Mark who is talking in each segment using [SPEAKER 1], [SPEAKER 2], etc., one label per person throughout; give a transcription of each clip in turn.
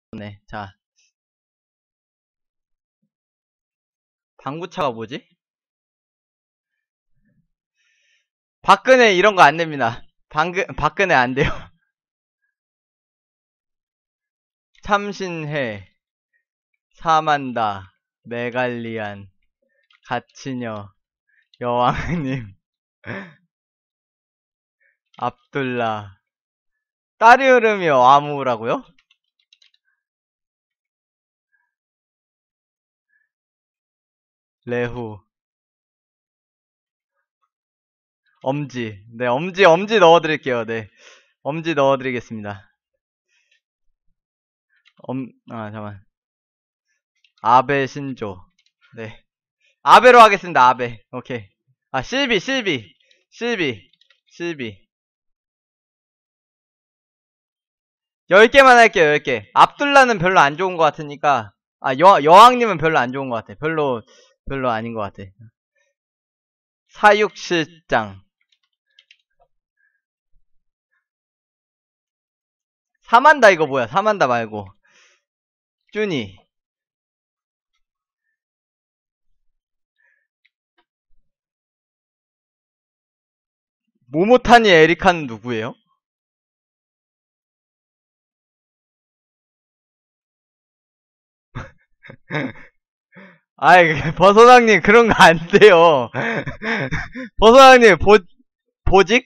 [SPEAKER 1] 네, 자. 방구차가 뭐지? 박근혜 이런 거 안 됩니다. 박근혜 안 돼요. 참신해, 사만다, 메갈리안, 가치녀, 여왕님, 압둘라. 딸 이름이 아무라고요? 레후, 엄지. 네, 엄지 넣어드릴게요. 네. 엄지 넣어드리겠습니다. 잠깐만. 아베 신조. 네. 아베로 하겠습니다, 아베. 오케이. 아, 실비. 10개만 할게요, 10개. 압둘라는 별로 안 좋은 것 같으니까. 아, 여왕님은 별로 안 좋은 것 같아. 별로 아닌 것 같아. 사육실장. 사만다 이거 뭐야? 사만다 말고. 쭈니. 모모타니 에리카는 누구예요? 아이, 버섯왕님 그런 거 안 돼요. 버섯왕님 보직?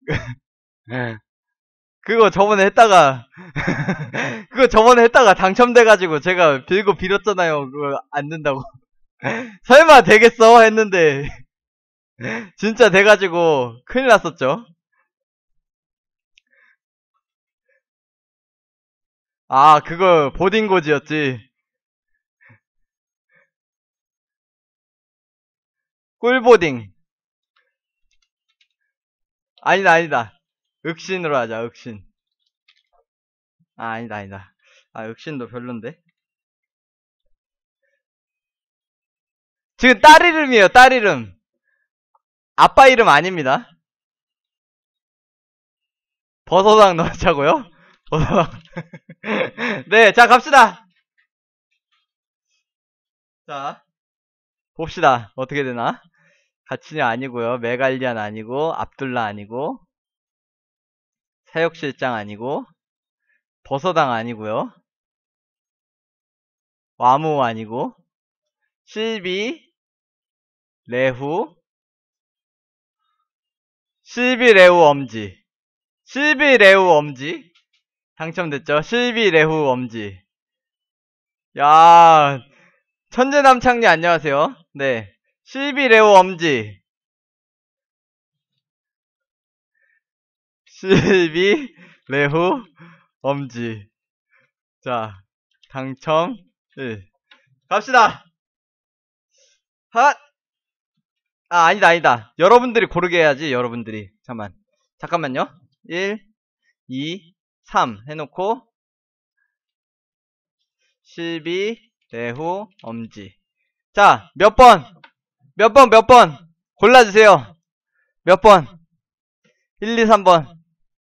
[SPEAKER 1] 그거 저번에 했다가 그거 저번에 했다가 당첨돼가지고 제가 빌고 빌었잖아요. 그거 안 된다고. 설마 되겠어? 했는데 진짜 돼가지고 큰일 났었죠. 아, 그거 보딩고지였지. 꿀보딩. 아니다. 윽신으로 하자, 윽신. 아, 아니다. 아, 윽신도 별론데. 지금 딸 이름이에요, 딸 이름. 아빠 이름 아닙니다. 버섯왕 넣자고요? 버섯왕. 네, 자, 갑시다. 자, 봅시다. 어떻게 되나? 가치냐 아니고요. 메갈리안 아니고, 압둘라 아니고, 사육실장 아니고, 버섯왕 아니고요. 와무 아니고, 실비, 레후, 실비 레후 엄지. 실비 레후 엄지. 당첨됐죠? 실비 레후 엄지. 야, 천재남창님 안녕하세요. 네. 실비 레후 엄지. 실비 레후 엄지. 자, 당첨 1. 갑시다. 핫! 아, 아니다. 여러분들이 고르게 해야지, 여러분들이. 잠깐만요. 1, 2, 3 해놓고, 실비, 레후, 엄지. 자, 몇 번? 골라주세요. 몇 번? 1, 2, 3번.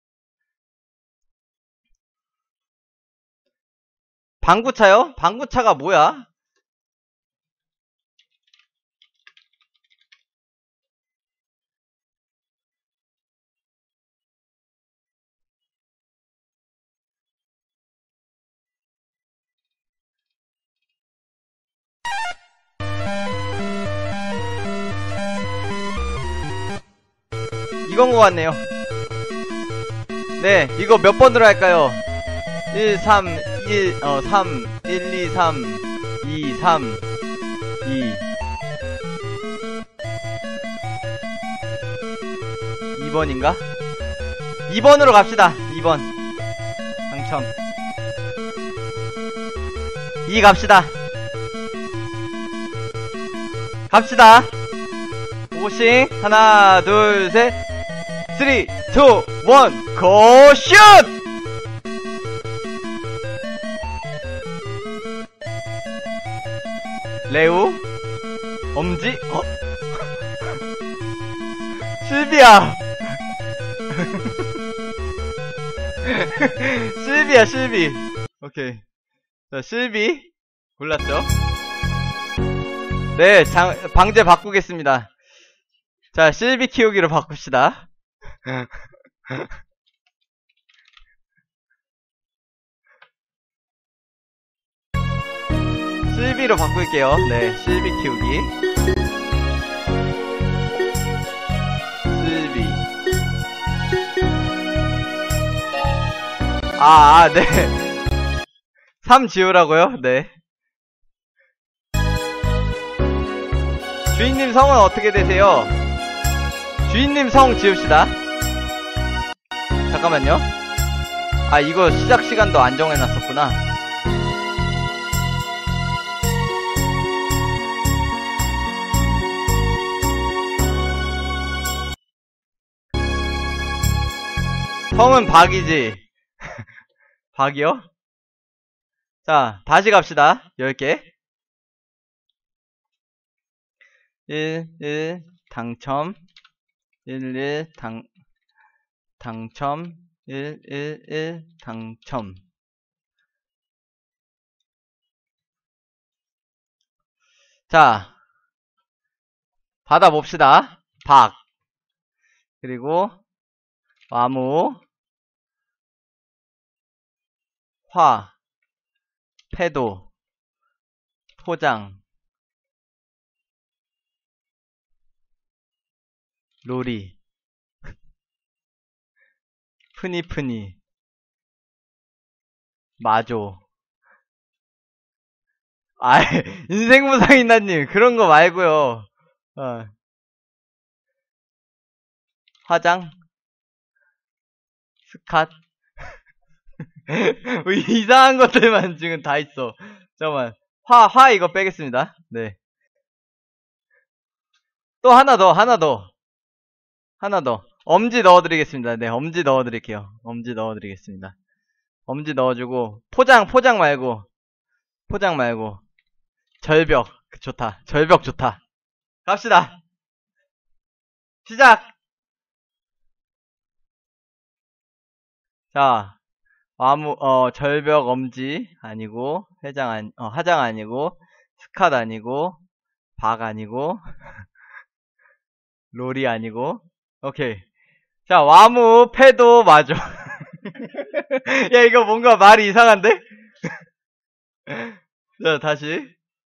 [SPEAKER 1] 방구차요? 방구차가 뭐야? 이건 것 같네요. 네, 이거 몇 번으로 할까요? 1, 3, 1, 2, 3, 2, 3, 2. 2번인가? 2번으로 갑시다. 2번. 당첨. 2 갑시다. 오싱. 하나, 둘, 셋. 3, 2, 1, 고슛! 레우? 엄지? 실비야! 실비. 오케이. 자, 실비 골랐죠? 네, 방제 바꾸겠습니다. 자, 실비 키우기로 바꿉시다. 실비로 바꿀게요. 네, 실비 키우기. 실비. 네. 3 지우라고요? 네. 주인님 성은 어떻게 되세요? 주인님 성 지읍시다. 잠깐만요. 이거 시작 시간도 안 정해놨었구나. 성은 박이지. 박이요? 자, 다시 갑시다. 10개. 1 당첨. 1 당첨. 1 당첨. 자, 받아봅시다. 박. 그리고 와무, 화, 패도, 포장, 로리, 푸니푸니, 마조. 인생무상인나님, 그런 거 말고요. 화장, 스캇. 이상한 것들만 지금 다 있어. 잠깐만. 화 이거 빼겠습니다. 네. 또 하나 더. 엄지 넣어드리겠습니다. 네, 엄지 넣어드릴게요. 엄지 넣어드리겠습니다. 엄지 넣어주고, 포장 말고. 절벽. 좋다. 절벽 좋다. 갑시다. 시작! 자, 절벽 엄지 아니고, 화장 아니고, 스캇 아니고, 박 아니고, 롤이 아니고, 오케이. 자, 와무, 패도, 마조. 야, 이거 뭔가 말이 이상한데? 자, 다시.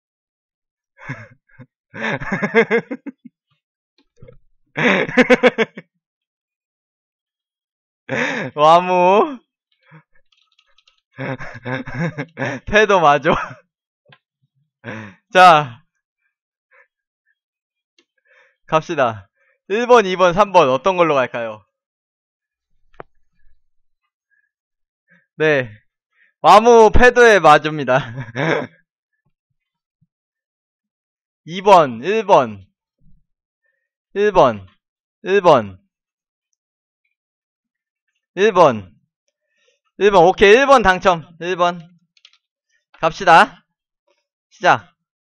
[SPEAKER 1] 와무, 패도 마조. 자, 갑시다. 1번, 2번, 3번 어떤 걸로 갈까요? 네, 와무, 패도의 마조입니다. 2번, 1번, 오케이. 1번 당첨. 1번. 갑시다. 시작.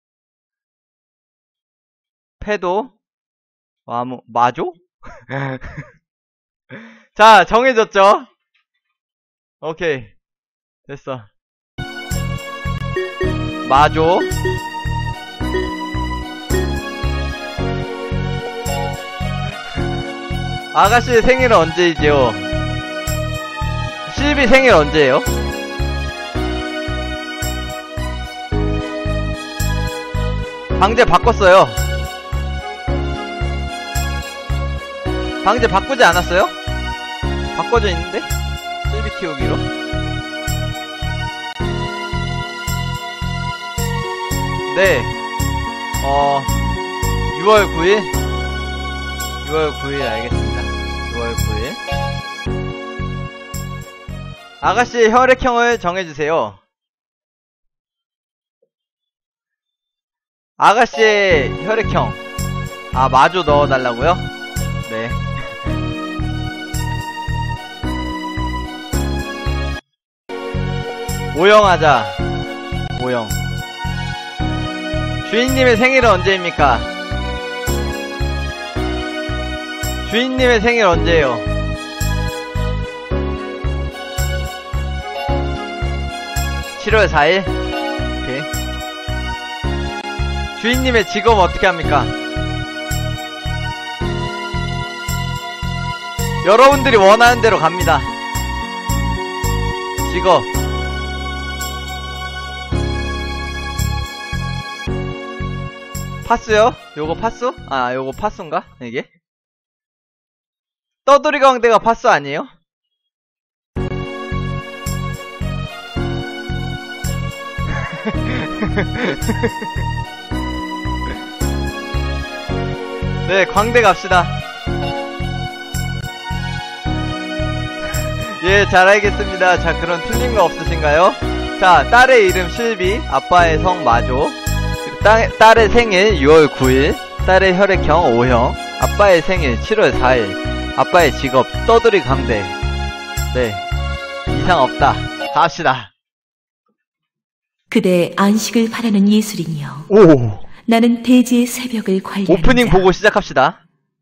[SPEAKER 1] 패도, 와무, 마조? 자, 정해졌죠? 오케이. 됐어. 마조. 아가씨의 생일은 언제이죠? 실비 생일 언제예요? 방제 바꿨어요. 방제 바꾸지 않았어요? 바꿔져 있는데? 실비 키우기로? 네. 6월 9일? 6월 9일 알겠습니다. 6월 9일. 아가씨의 혈액형을 정해주세요. 아가씨의 혈액형. 마조 넣어달라고요? 네. 오영하자. 오영. 주인님의 생일은 언제입니까? 주인님의 생일 언제예요? 7월 4일? 오케이. 주인님의 직업 어떻게 합니까? 여러분들이 원하는 대로 갑니다. 직업. 파스요? 요거 파스? 아, 요거 파스인가? 이게? 떠돌이 광대가 파스 아니에요? 네, 광대 갑시다. 예, 잘 알겠습니다. 자, 그럼 틀린 거 없으신가요? 자, 딸의 이름 실비, 아빠의 성 마조, 딸의 생일 6월 9일, 딸의 혈액형 O형, 아빠의 생일 7월 4일, 아빠의 직업 떠돌이 광대. 네, 이상 없다. 갑시다.
[SPEAKER 2] 그대 안식을 바라는 예술인이여.
[SPEAKER 1] 오.
[SPEAKER 2] 나는 대지의 새벽을 관리하는
[SPEAKER 1] 오프닝
[SPEAKER 2] 자.
[SPEAKER 1] 보고 시작합시다.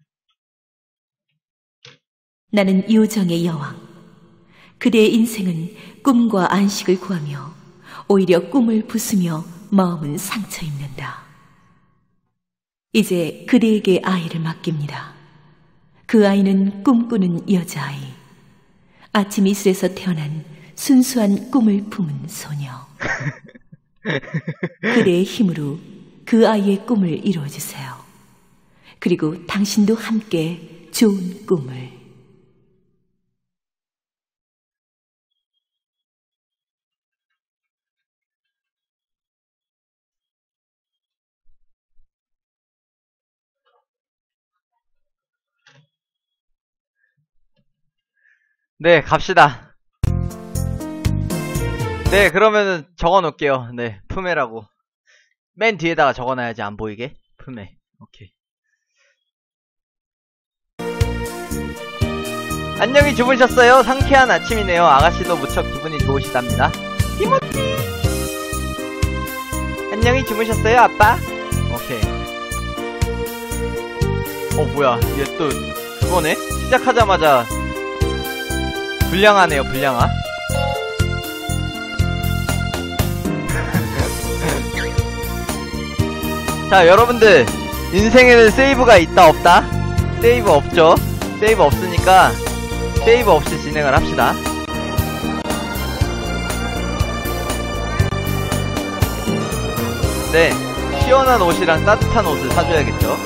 [SPEAKER 2] 나는 요정의 여왕. 그대의 인생은 꿈과 안식을 구하며 오히려 꿈을 부수며 마음은 상처 입는다. 이제 그대에게 아이를 맡깁니다. 그 아이는 꿈꾸는 여자아이. 아침 이슬에서 태어난 순수한 꿈을 품은 소녀. 그대의 힘으로 그 아이의 꿈을 이루어주세요. 그리고 당신도 함께 좋은 꿈을.
[SPEAKER 1] 네, 갑시다. 네, 그러면은 적어놓을게요. 네, 품에라고. 맨 뒤에다가 적어놔야지 안 보이게. 품에. 오케이. 안녕히 주무셨어요? 상쾌한 아침이네요. 아가씨도 무척 기분이 좋으시답니다. 티모티! 안녕히 주무셨어요, 아빠? 오케이. 뭐야. 얘 또, 그거네? 시작하자마자, 불량하네요, 불량하. 자, 여러분들, 인생에는 세이브가 있다, 없다? 세이브 없죠? 세이브 없으니까, 세이브 없이 진행을 합시다. 네, 시원한 옷이랑 따뜻한 옷을 사줘야겠죠?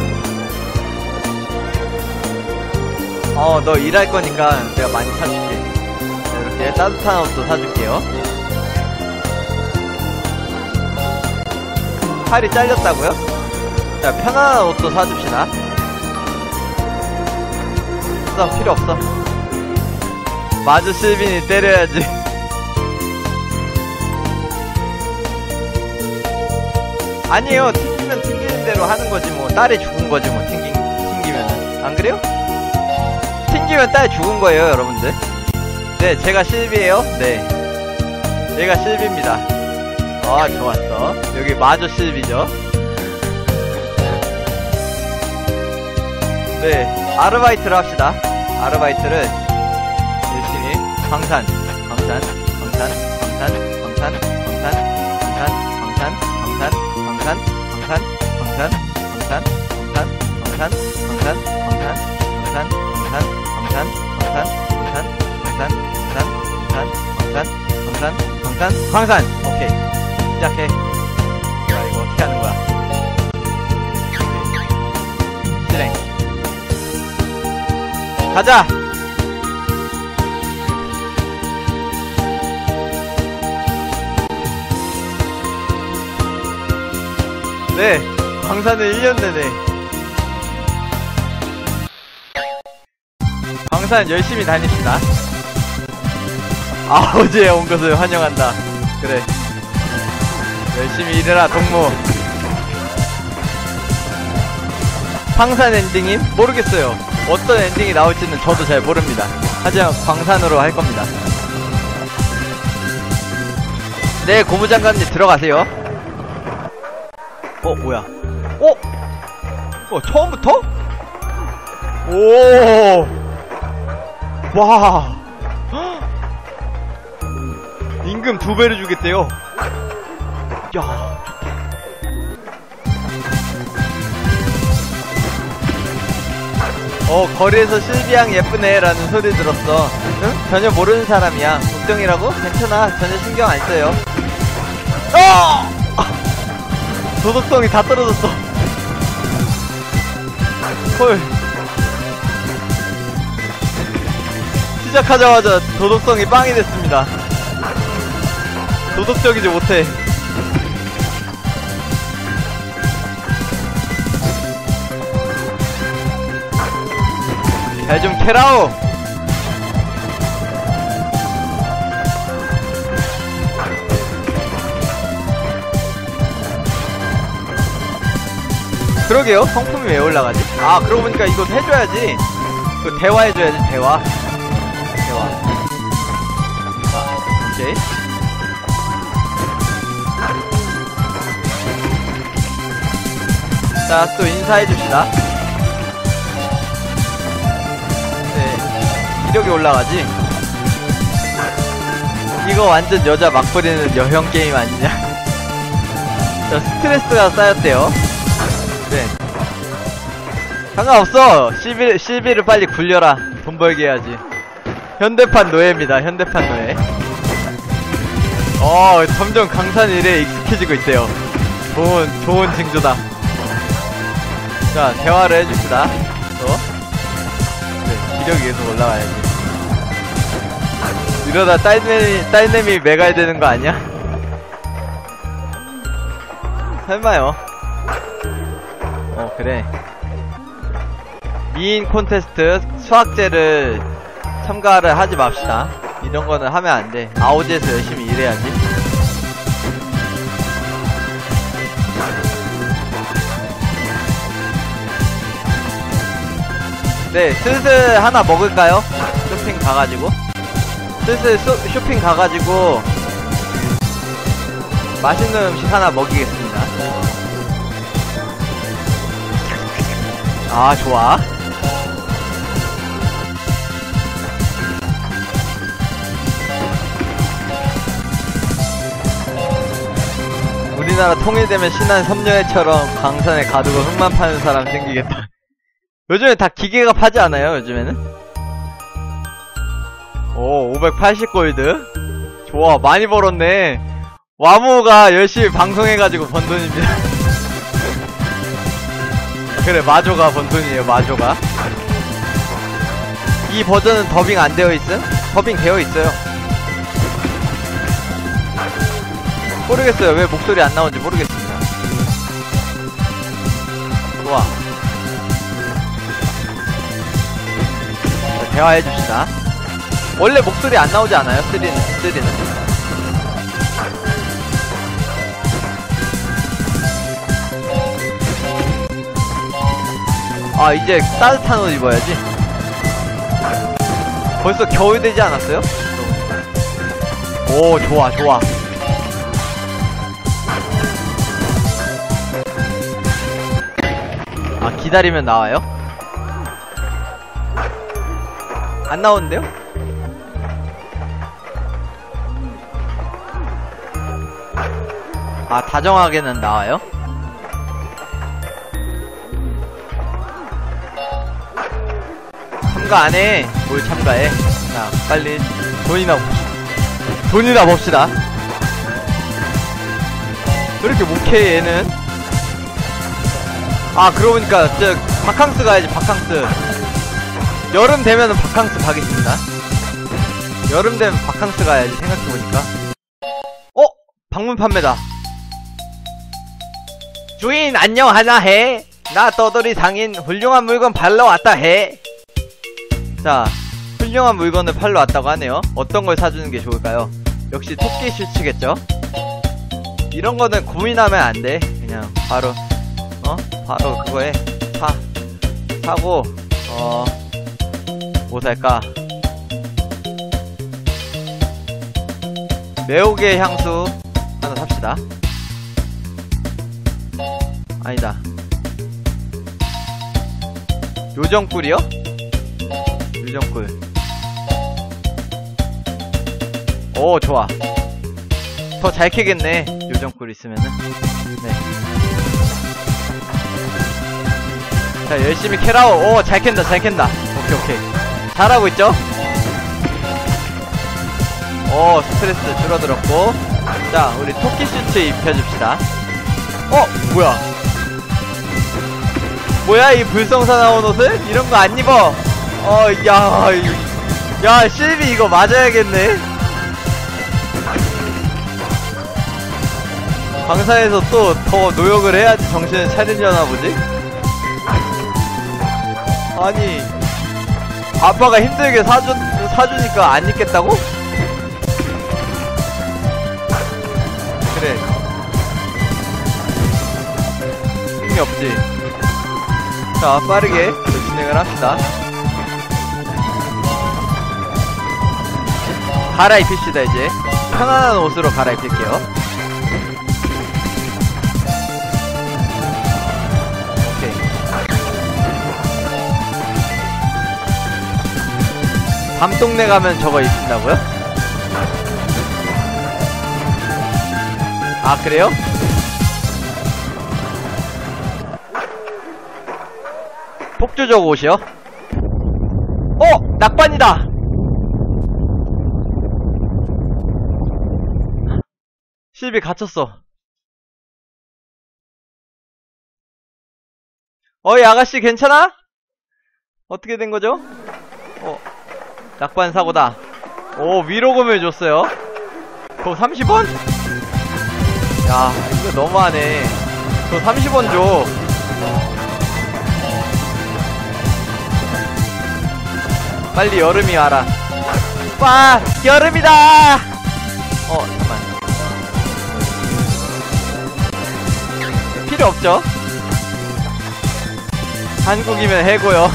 [SPEAKER 1] 너 일할 거니까 내가 많이 사줄게. 자, 이렇게 따뜻한 옷도 사줄게요. 팔이 잘렸다고요? 자, 편안한 옷도 사줍시다. 필요 없어. 마주 실빈이 때려야지. 아니에요. 튕기면 튕기는 대로 하는 거지 뭐. 딸이 죽은 거지 뭐. 튕기면은. 안 그래요? 튕기면 딸 죽은 거예요, 여러분들. 네, 제가 실비예요. 네, 얘가 실비입니다. 좋았어. 여기 마저 실비죠. 네, 아르바이트를 합시다. 아르바이트를 열심히 광산 오케이. 시작해. 자, 이거 어떻게 하는 거야? 오케이. 진행. 가자! 네, 광산을 1년 내내. 광산 열심히 다닙시다. 아버지의 온 것을 환영한다. 그래. 열심히 일해라, 동무. 광산 엔딩임? 모르겠어요. 어떤 엔딩이 나올지는 저도 잘 모릅니다. 하지만 광산으로 할 겁니다. 네, 고무장관님 들어가세요. 뭐야. 처음부터? 오! 와! 임금 2배를 주겠대요. 야, 거리에서 실비양 예쁘네 라는 소리 들었어. 응? 전혀 모르는 사람이야. 걱정이라고? 괜찮아. 전혀 신경 안 써요. 도덕성이 다 떨어졌어. 헐. 시작하자마자 도덕성이 빵이 됐습니다. 도덕적이지 못해. 잘 좀 캐라오. 그러게요. 성품이 왜 올라가지? 아, 그러고 보니까 이거 해줘야지. 그 대화해줘야지. 대화. 오케이. 자, 또 인사해줍시다. 네, 이력이 올라가지. 이거 완전 여자 막 부리는 여형 게임 아니냐? 자, 스트레스가 쌓였대요. 네, 상관없어. CB를 빨리 굴려라. 돈 벌게 해야지. 현대판 노예입니다. 현대판 노예. 점점 강산 일에 익숙해지고 있대요. 좋은 징조다. 자, 대화를 해줍시다. 네, 기력이 계속 올라가야지. 이러다 딸내미 매가야 되는 거 아니야? 설마요. 그래. 미인 콘테스트 수학제를 참가를 하지 맙시다. 이런 거는 하면 안 돼. 아오지에서 열심히 일해야지. 네, 슬슬 하나 먹을까요? 쇼핑 가가지고. 슬슬 쇼핑 가가지고 맛있는 음식 하나 먹이겠습니다. 아, 좋아. 우리나라 통일되면 신한 섬녀회처럼 강산에 가두고 흙만 파는 사람 생기겠다. 요즘에 다 기계가 파지 않아요? 요즘에는? 오, 580골드. 좋아, 많이 벌었네. 와무가 열심히 방송해가지고 번 돈입니다. 그래, 마조가 번 돈이에요. 마조가. 이 버전은 더빙 안 되어 있음? 더빙 되어 있어요. 모르겠어요. 왜 목소리 안 나오는지 모르겠습니다. 좋아. 자, 대화해줍시다. 원래 목소리 안 나오지 않아요? 3는. 아, 이제 따뜻한 옷 입어야지. 벌써 겨울 되지 않았어요? 오, 좋아. 아, 기다리면 나와요? 안 나오는데요? 아, 다정하게는 나와요? 참가 안 해. 뭘 참가해? 자, 빨리 돈이나 봅시다. 왜 이렇게 못해, 얘는? 아, 그러고 보니까 바캉스 가야지. 바캉스. 여름 되면은 바캉스 가겠습니다. 여름 되면 바캉스 가야지. 생각해보니까. 방문 판매다. 주인 안녕 하나 해. 나 떠돌이 상인 훌륭한 물건 팔러 왔다 해. 자, 훌륭한 물건을 팔러 왔다고 하네요. 어떤 걸 사주는 게 좋을까요? 역시 토끼 슈츠겠죠? 이런 거는 고민하면 안 돼. 그냥 바로 바로 그거에 사고 뭐 살까? 매혹의 향수 하나 삽시다. 아니다. 요정꿀이요? 요정꿀. 오, 좋아. 더 잘 캐겠네. 요정꿀 있으면은. 네. 자, 열심히 캐라오. 오, 잘 캔다, 잘 캔다. 오케이, 오케이. 잘하고 있죠? 오, 스트레스 줄어들었고. 자, 우리 토끼 슈트 입혀줍시다. 뭐야. 뭐야, 이 불성사 나온 옷을? 이런 거 안 입어. 야, 실비 이거 맞아야겠네. 광산에서 또 더 노역을 해야지 정신을 차리려나 보지? 아니, 아빠가 힘들게 사주니까 안 입겠다고? 그래. 힘이 없지. 자, 빠르게 진행을 합시다. 갈아입힙시다, 이제. 편안한 옷으로 갈아입힐게요. 오케이. 밤동네 가면 저거 입힌다고요? 아, 그래요? 폭주적 옷이요? 낙반이다! 실비 갇혔어. 어이, 아가씨 괜찮아? 어떻게 된 거죠? 낙반 사고다. 오, 위로금을 줬어요. 그거 30원? 야, 이거 너무하네. 저 30원 줘. 빨리 여름이 와라. 와, 여름이다! 잠깐만. 필요 없죠? 한국이면 해고요.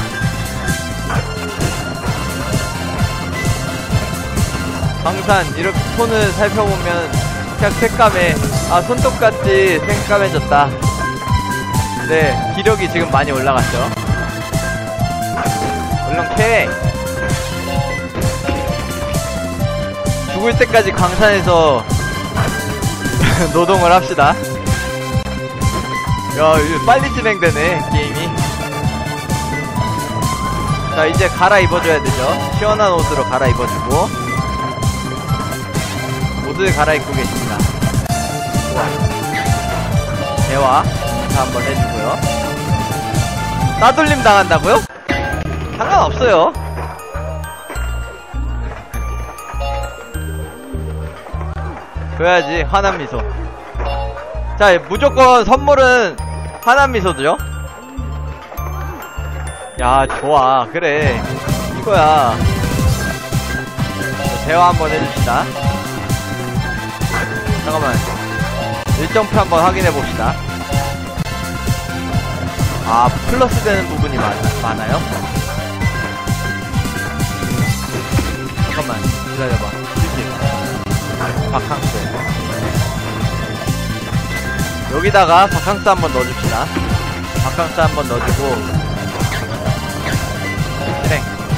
[SPEAKER 1] 광산, 이렇게 손을 살펴보면 그냥 색감에, 손톱같이 색감해졌다. 네, 기력이 지금 많이 올라갔죠. 얼른 캐! 죽을 때까지 광산에서 노동을 합시다. 야, 이거 빨리 진행되네, 게임이. 자, 이제 갈아입어줘야 되죠. 시원한 옷으로 갈아입어주고. 옷을 갈아입고 계십니다. 우와. 대화 한번 해주고요. 따돌림 당한다고요? 상관없어요. 줘야지, 환한 미소. 자, 무조건 선물은 환한 미소죠. 야, 좋아. 그래, 이거야. 대화 한번 해줍시다. 잠깐만, 일정표 한번 확인해봅시다. 플러스 되는 부분이 많아요? 잠깐만, 기다려봐. 바캉스. 여기다가 바캉스 한번 넣어줍시다. 바캉스 한번 넣어주고. 실행.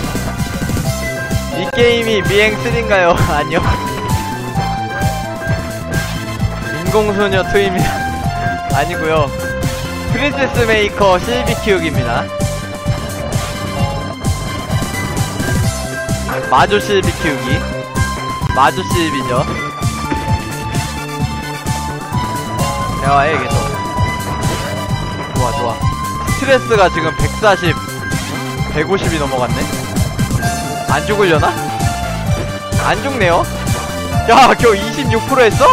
[SPEAKER 1] 이 게임이 미행3인가요? 아니요. 인공소녀 2입니다. 아니고요. 프린세스 메이커 실비 키우기입니다. 마조 실비 키우기. 마조 실비죠. 대화해, 계속. 좋아, 좋아. 스트레스가 지금 140, 150이 넘어갔네? 안 죽으려나? 안 죽네요? 야, 겨우 26% 했어?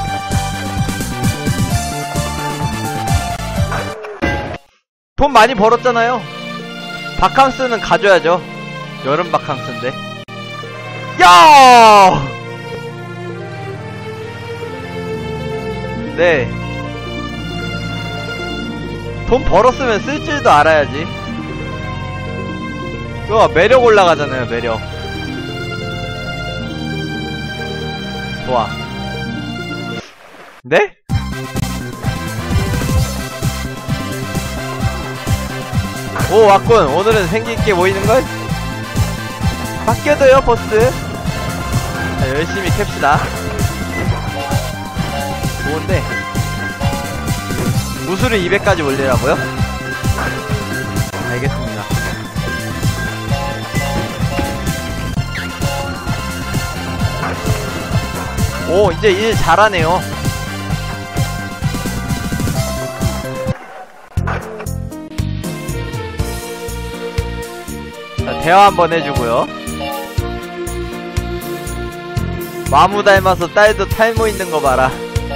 [SPEAKER 1] 돈 많이 벌었잖아요. 바캉스는 가져야죠. 여름 바캉스인데. 야! 네. 돈 벌었으면 쓸 줄도 알아야지. 그거 매력 올라가잖아요, 매력. 좋아. 네? 오, 왔군. 오늘은 생기있게 보이는걸? 바뀌어도요, 보스. 자, 열심히 캡시다. 좋은데 무술을 200까지 올리라고요? 알겠습니다. 오, 이제 일 잘하네요. 자, 대화 한번 해주고요. 마무 닮아서 딸도 탈모 있는 거 봐라.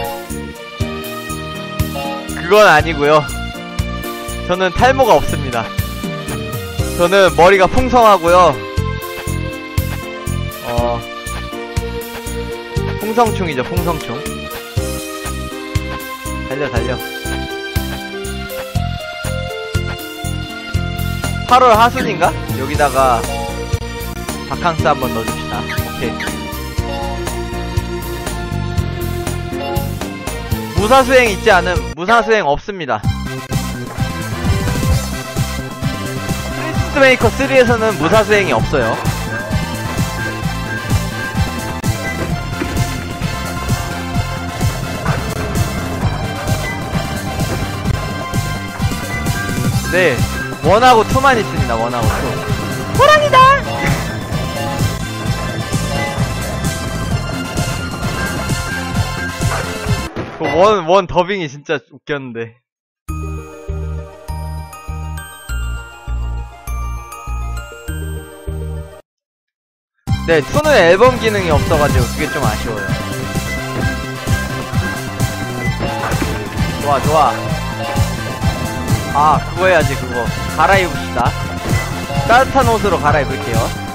[SPEAKER 1] 그건 아니고요. 저는 탈모가 없습니다. 저는 머리가 풍성하고요. 풍성충이죠, 풍성충. 달려, 달려. 8월 하순인가? 여기다가 바캉스 한번 넣어줍시다. 오케이. 무사수행 있지 않음? 무사수행 없습니다. 프린스 메이커 3에서는 무사수행이 없어요. 네, 1하고 2만 있습니다. 1하고 2. 호랑이다! 그 원 더빙이 진짜 웃겼는데. 네, 2는 앨범 기능이 없어가지고 그게 좀 아쉬워요. 좋아, 좋아. 아, 그거 해야지, 그거. 갈아입읍시다. 따뜻한 옷으로 갈아입을게요.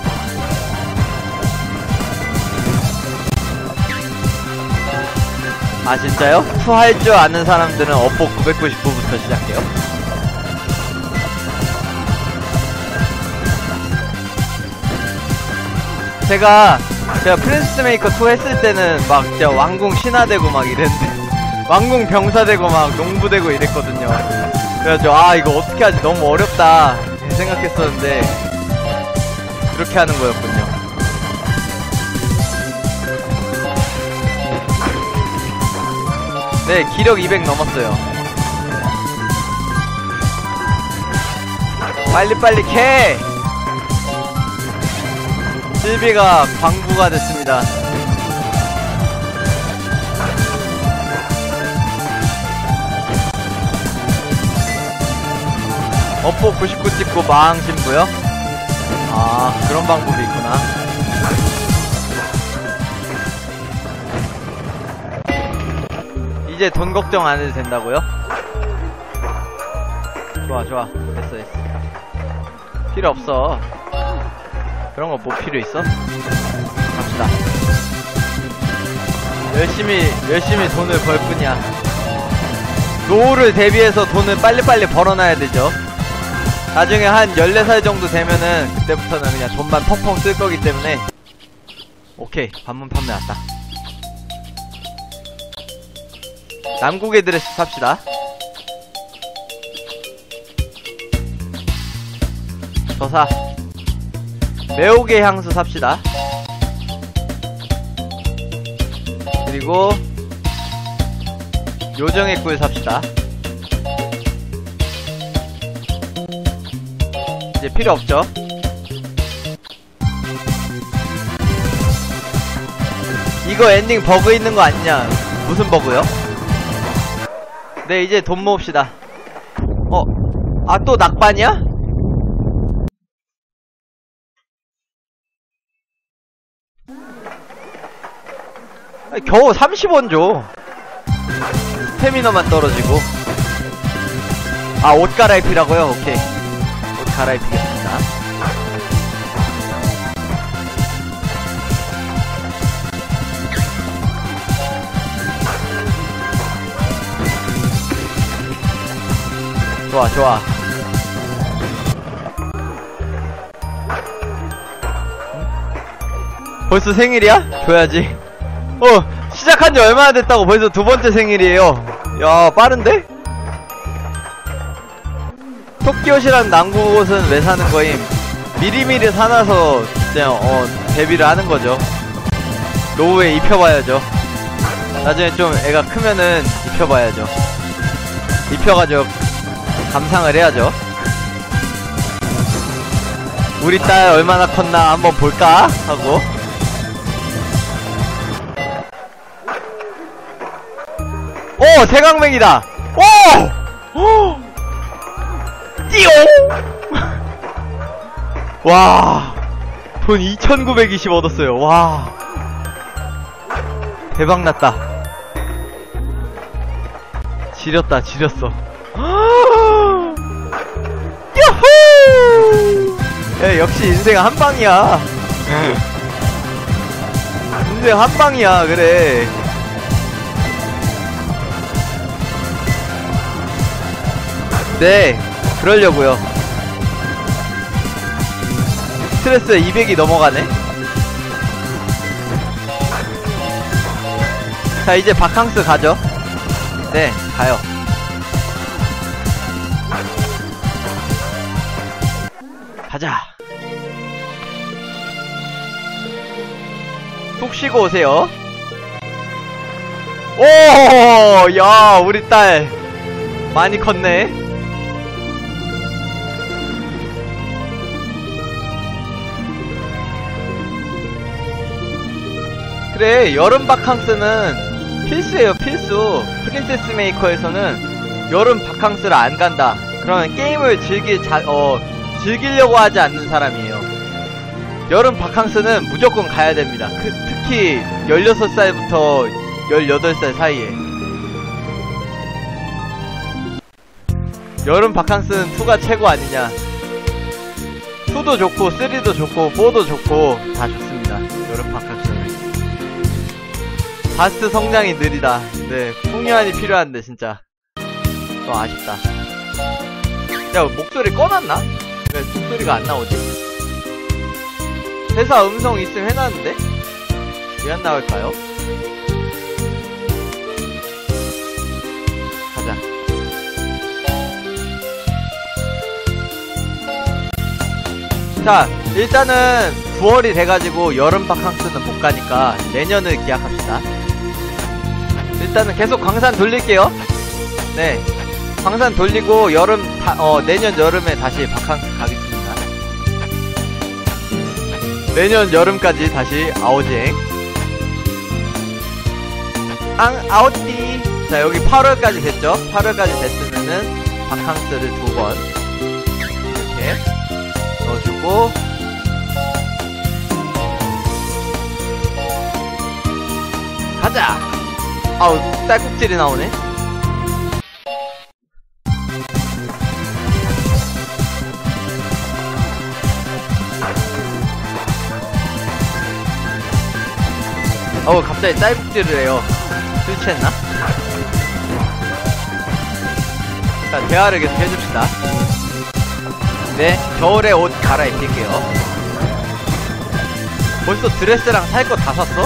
[SPEAKER 1] 아, 진짜요? 투 할 줄 아는 사람들은 업보 999부터 시작해요. 제가 프린스 메이커 2 했을 때는 막 진짜 왕궁 신화되고 막 이랬는데 왕궁 병사되고 막 농부되고 이랬거든요. 그래가지고 아, 이거 어떻게 하지? 너무 어렵다 생각했었는데 그렇게 하는 거였군요. 네, 기력 200 넘었어요. 빨리빨리 캐! 실비가 광부가 됐습니다. 업보 99 찍고 마항 신부요? 아, 그런 방법이 있구나. 이제 돈 걱정 안 해도 된다고요? 좋아, 좋아. 됐어, 됐어. 필요 없어. 그런 거 뭐 필요 있어? 갑시다. 열심히 돈을 벌 뿐이야. 노후를 대비해서 돈을 빨리빨리 벌어놔야 되죠. 나중에 한 14살 정도 되면은 그때부터는 그냥 돈만 펑펑 쓸 거기 때문에. 오케이, 반문 판매 왔다. 남국의 드레스 삽시다. 더 사. 매혹의 향수 삽시다. 그리고 요정의 꿀 삽시다. 이제 필요 없죠. 이거 엔딩 버그 있는 거 아니냐? 무슨 버그요? 네, 이제 돈 모읍시다. 아, 또 낙반이야? 아니, 겨우 30원 줘. 스태미너만 떨어지고. 아, 옷 갈아입히라고요? 오케이. 옷 갈아입히겠습니다. 좋아, 좋아. 벌써 생일이야? 줘야지. 시작한 지 얼마나 됐다고 벌써 두 번째 생일이에요. 야, 빠른데? 토끼옷이란 난구옷은 왜 사는 거임? 미리미리 사놔서 그냥 데뷔를 하는 거죠. 노후에 입혀봐야죠. 나중에 좀 애가 크면은 입혀봐야죠. 입혀가지고 감상을 해야죠. 우리 딸 얼마나 컸나 한번 볼까 하고. 오! 세강맹이다! 오! 오! 띠용! 와, 돈 2920 얻었어요. 와, 대박났다. 지렸다, 지렸어. 야호! 야, 역시 인생 한방이야. 인생 한방이야, 그래. 네, 그러려고요. 스트레스 200이 넘어가네. 자, 이제 바캉스 가죠. 네, 가요. 가자. 푹 쉬고 오세요. 오, 야, 우리 딸 많이 컸네. 그래, 여름 바캉스는 필수예요, 필수. 프린세스 메이커에서는 여름 바캉스를 안 간다 그러면 게임을 즐기려고 하지 않는 사람이에요. 여름 바캉스는 무조건 가야 됩니다. 특히 16살부터 18살 사이에. 여름 바캉스는 2가 최고 아니냐. 2도 좋고 3도 좋고 4도 좋고 다 좋습니다. 여름 바캉스는 바스트 성장이 느리다. 네, 풍요한이 필요한데 진짜 좀 아쉽다. 야, 목소리 꺼놨나? 왜 목소리가 안 나오지? 회사 음성 있으면 해놨는데? 왜 안 나올까요? 가자. 자, 일단은 9월이 돼가지고 여름 바캉스는 못 가니까 내년을 기약합시다. 일단은 계속 광산 돌릴게요. 네, 광산 돌리고 내년 여름에 다시 바캉스 가겠습니다. 내년 여름까지 다시 아오징 아오띠. 자, 여기 8월까지 됐죠? 8월까지 됐으면은 바캉스를 2번 이렇게 넣어주고, 가자! 아우, 딸꾹질이 나오네. 어우, 갑자기 딸꾹질을 해요. 술 취했나? 자, 대화를 계속 해줍시다. 네, 겨울에 옷 갈아입힐게요. 벌써 드레스랑 살 거 다 샀어?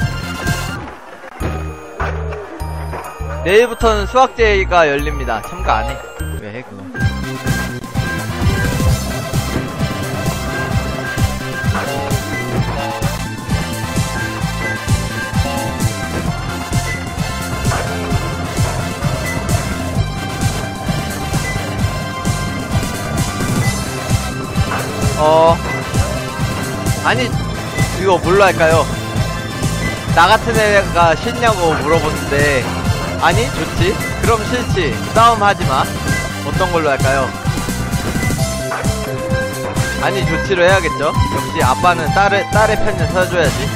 [SPEAKER 1] 내일부터는 수학제의가 열립니다. 참가 안 해. 왜 해, 그거? 아니, 이거 뭘로 할까요? 나 같은 애가 싫냐고 물어보는데, 아니, 좋지. 그럼 싫지. 싸움 하지마. 어떤 걸로 할까요? 아니, 좋지로 해야겠죠? 역시 아빠는 딸의 편을 서줘야지.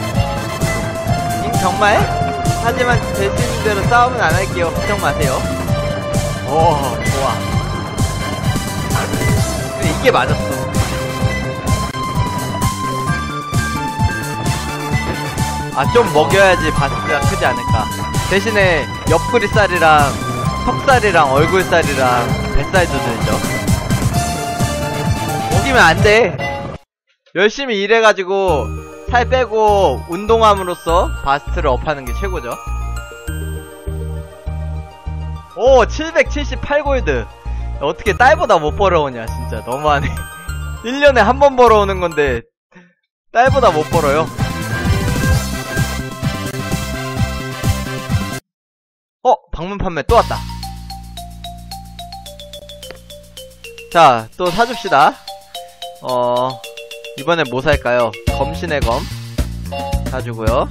[SPEAKER 1] 정말? 하지만 될 수 있는 대로 싸움은 안 할게요. 걱정 마세요. 오, 좋아. 근데 이게 맞았어. 아, 좀 먹여야지 바스트가 크지 않을까. 대신에 옆구리살이랑 턱살이랑 얼굴살이랑 뱃살도 들죠. 먹이면 안 돼. 열심히 일해가지고 살 빼고 운동함으로써 바스트를 업하는 게 최고죠. 오, 778골드. 어떻게 딸보다 못 벌어오냐. 진짜 너무하네. 1년에 한 번 벌어오는 건데 딸보다 못 벌어요. 방문 판매 또 왔다. 자, 또 사줍시다. 이번에 뭐 살까요? 검신의 검 사주고요.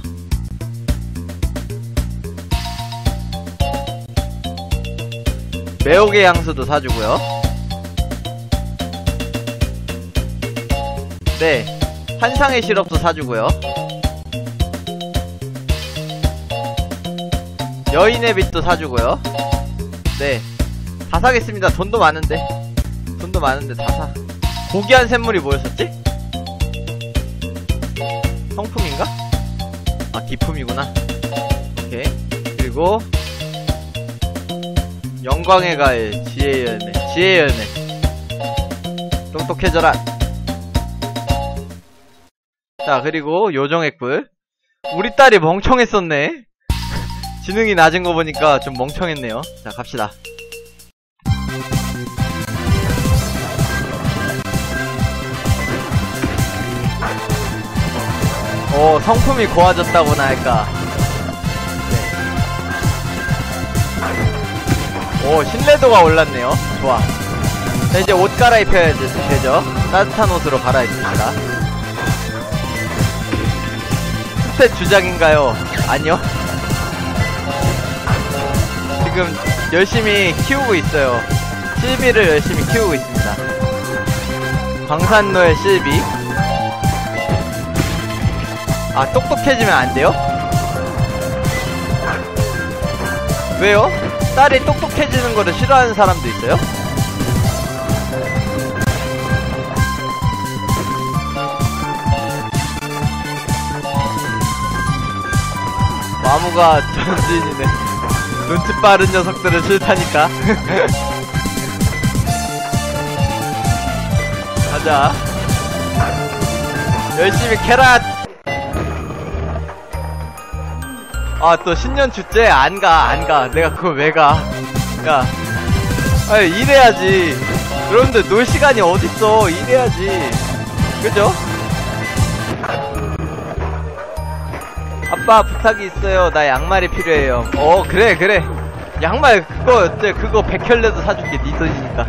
[SPEAKER 1] 매혹의 향수도 사주고요. 네, 환상의 시럽도 사주고요. 여인의 빛도 사주고요. 네, 다 사겠습니다. 돈도 많은데 다 사. 고귀한 샘물이 뭐였었지? 성품인가? 아, 기품이구나. 오케이. 그리고 영광의 가일, 지혜의 열매. 지혜의 열매. 똑똑해져라. 자, 그리고 요정의 꿀. 우리 딸이 멍청했었네. 지능이 낮은 거 보니까 좀 멍청했네요. 자, 갑시다. 오, 성품이 고와졌다고나 할까. 네. 오, 신뢰도가 올랐네요. 좋아. 자, 이제 옷 갈아입혀야 되죠. 따뜻한 옷으로 갈아입힙시다. 스탯 주작인가요? 아니요. 지금 열심히 키우고 있어요. 실비를 열심히 키우고 있습니다. 광산로의 실비. 아, 똑똑해지면 안 돼요? 왜요? 딸이 똑똑해지는 거를 싫어하는 사람도 있어요? 마무가 전지인이네. 눈치 빠른 녀석들은 싫다니까. 가자. 열심히 캐라. 아, 또 신년 축제? 안 가. 내가 그걸 왜 가? 야, 아니, 일해야지. 여러분들 놀 시간이 어딨어. 일해야지. 그죠? 아빠, 부탁이 있어요. 나 양말이 필요해요. 그래. 양말, 그거 100켤레도 사줄게. 네 돈이니까.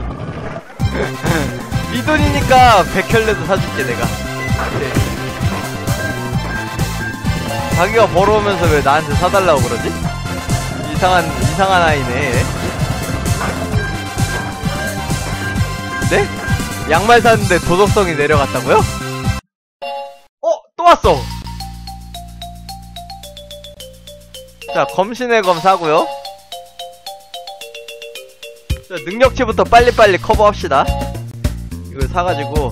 [SPEAKER 1] 네 돈이니까 100켤레도 사줄게, 내가. 네. 자기가 벌어오면서 왜 나한테 사달라고 그러지? 이상한 아이네. 네? 양말 샀는데 도덕성이 내려갔다고요? 또 왔어! 자, 검신의 검 사고요. 자, 능력치부터 빨리빨리 커버합시다. 이걸 사가지고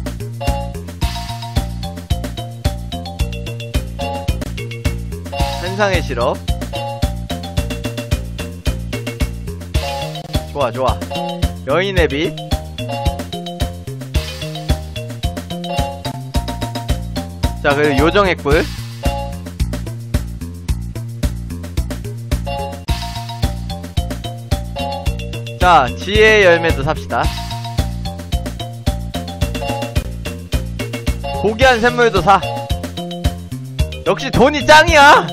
[SPEAKER 1] 환상의 시럽. 좋아. 여인의 빛. 자, 그리고 요정의 꿀. 자, 지혜의 열매도 삽시다. 고귀한 샘물도 사. 역시 돈이 짱이야.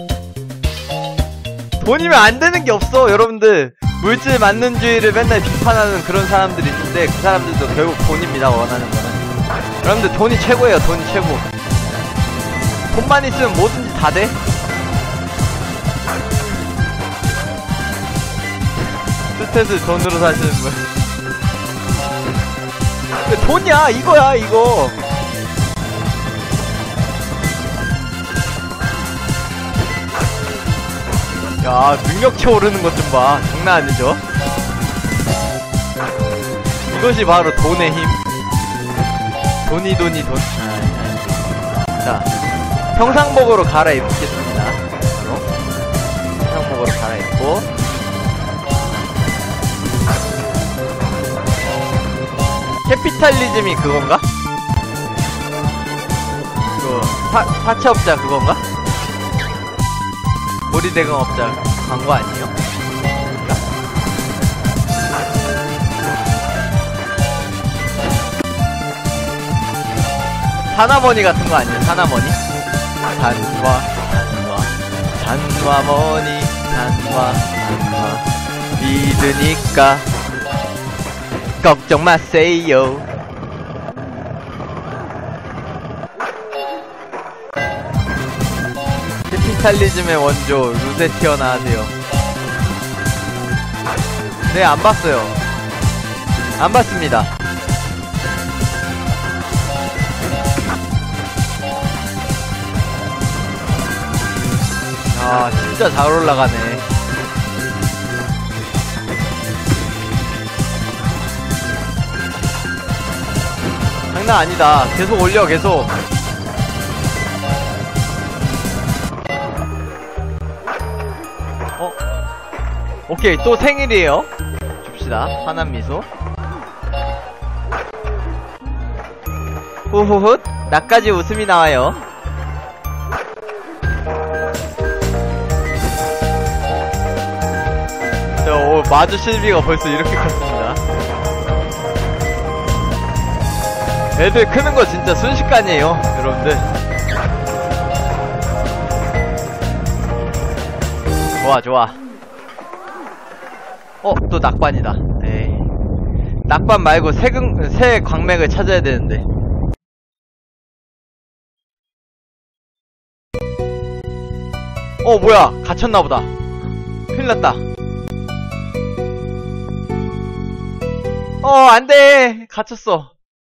[SPEAKER 1] 돈이면 안 되는 게 없어. 여러분들, 물질 만능주의를 맨날 비판하는 그런 사람들이 있는데 그 사람들도 결국 돈입니다. 원하는 거는. 여러분들, 돈이 최고예요. 돈이 최고. 돈만 있으면 뭐든지 다 돼. 스탯을 돈으로 사시는 분. 돈이야. 이거야, 이거. 야, 능력치 오르는 것 좀 봐. 장난 아니죠? 이것이 바로 돈의 힘. 돈이. 자, 평상복으로 갈아입겠습니다. 평상복으로 갈아입고. 캐피탈리즘이 그건가? 사채업자 그건가? 보리대금업자 광고 아니에요? 사나머니 같은 거 아니에요? 사나머니? 산화머니 믿으니까 걱정 마세요. 캐피탈리즘의 원조 루세티어나 하세요. 네, 안 봤어요. 안 봤습니다. 아, 진짜 잘 올라가네. 장난 아니다. 계속 올려, 계속. 오케이, 또 생일이에요. 줍시다. 환한 미소. 후후훗, 나까지 웃음이 나와요. 마주 실비가 벌써 이렇게 컸습니다. 애들 크는 거 진짜 순식간이에요, 여러분들. 좋아, 좋아. 또 낙반이다. 에이. 낙반 말고 새 광맥을 찾아야 되는데. 뭐야. 갇혔나보다. 큰일났다. 안돼. 갇혔어.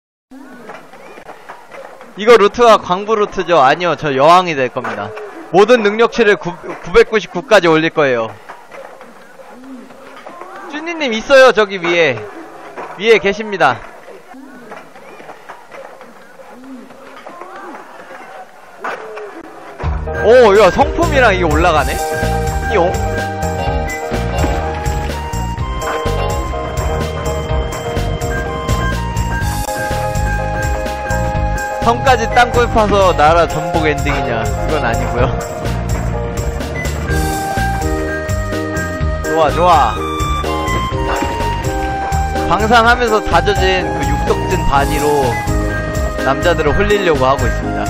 [SPEAKER 1] 이거 루트가 광부 루트죠? 아니요, 저 여왕이 될 겁니다. 모든 능력치를 999까지 올릴 거예요. 쭈니님 있어요, 저기 위에. 위에 계십니다. 야, 성품이랑 이게 올라가네? 띠용. 성까지 땅굴 파서 나라 전복 엔딩이냐? 그건 아니고요. 좋아, 좋아. 방상하면서 다져진 그 육덕진 바디로 남자들을 홀리려고 하고 있습니다.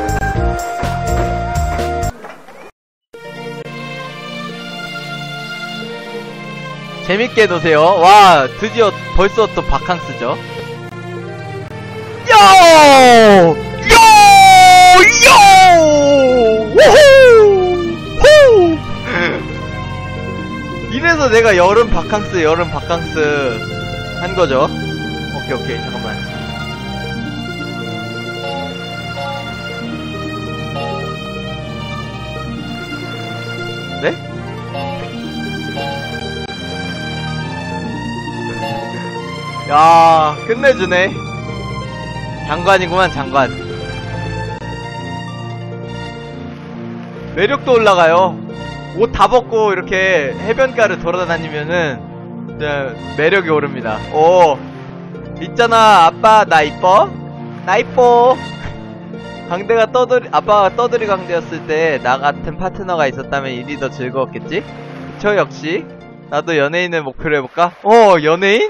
[SPEAKER 1] 재밌게 노세요. 와, 드디어 벌써 또 바캉스죠. 요! 우후! 후! 이래서 내가 여름 바캉스 한 거죠. 오케이, 잠깐만. 네? 야, 끝내주네. 장관이구만, 장관. 매력도 올라가요. 옷 다 벗고 이렇게 해변가를 돌아다니면은 매력이 오릅니다. 있잖아, 아빠 나 이뻐? 나 이뻐. 아빠가 떠들이 강대였을 때 나 같은 파트너가 있었다면 일이 더 즐거웠겠지? 저 역시 나도 연예인을 목표로 해볼까? 연예인?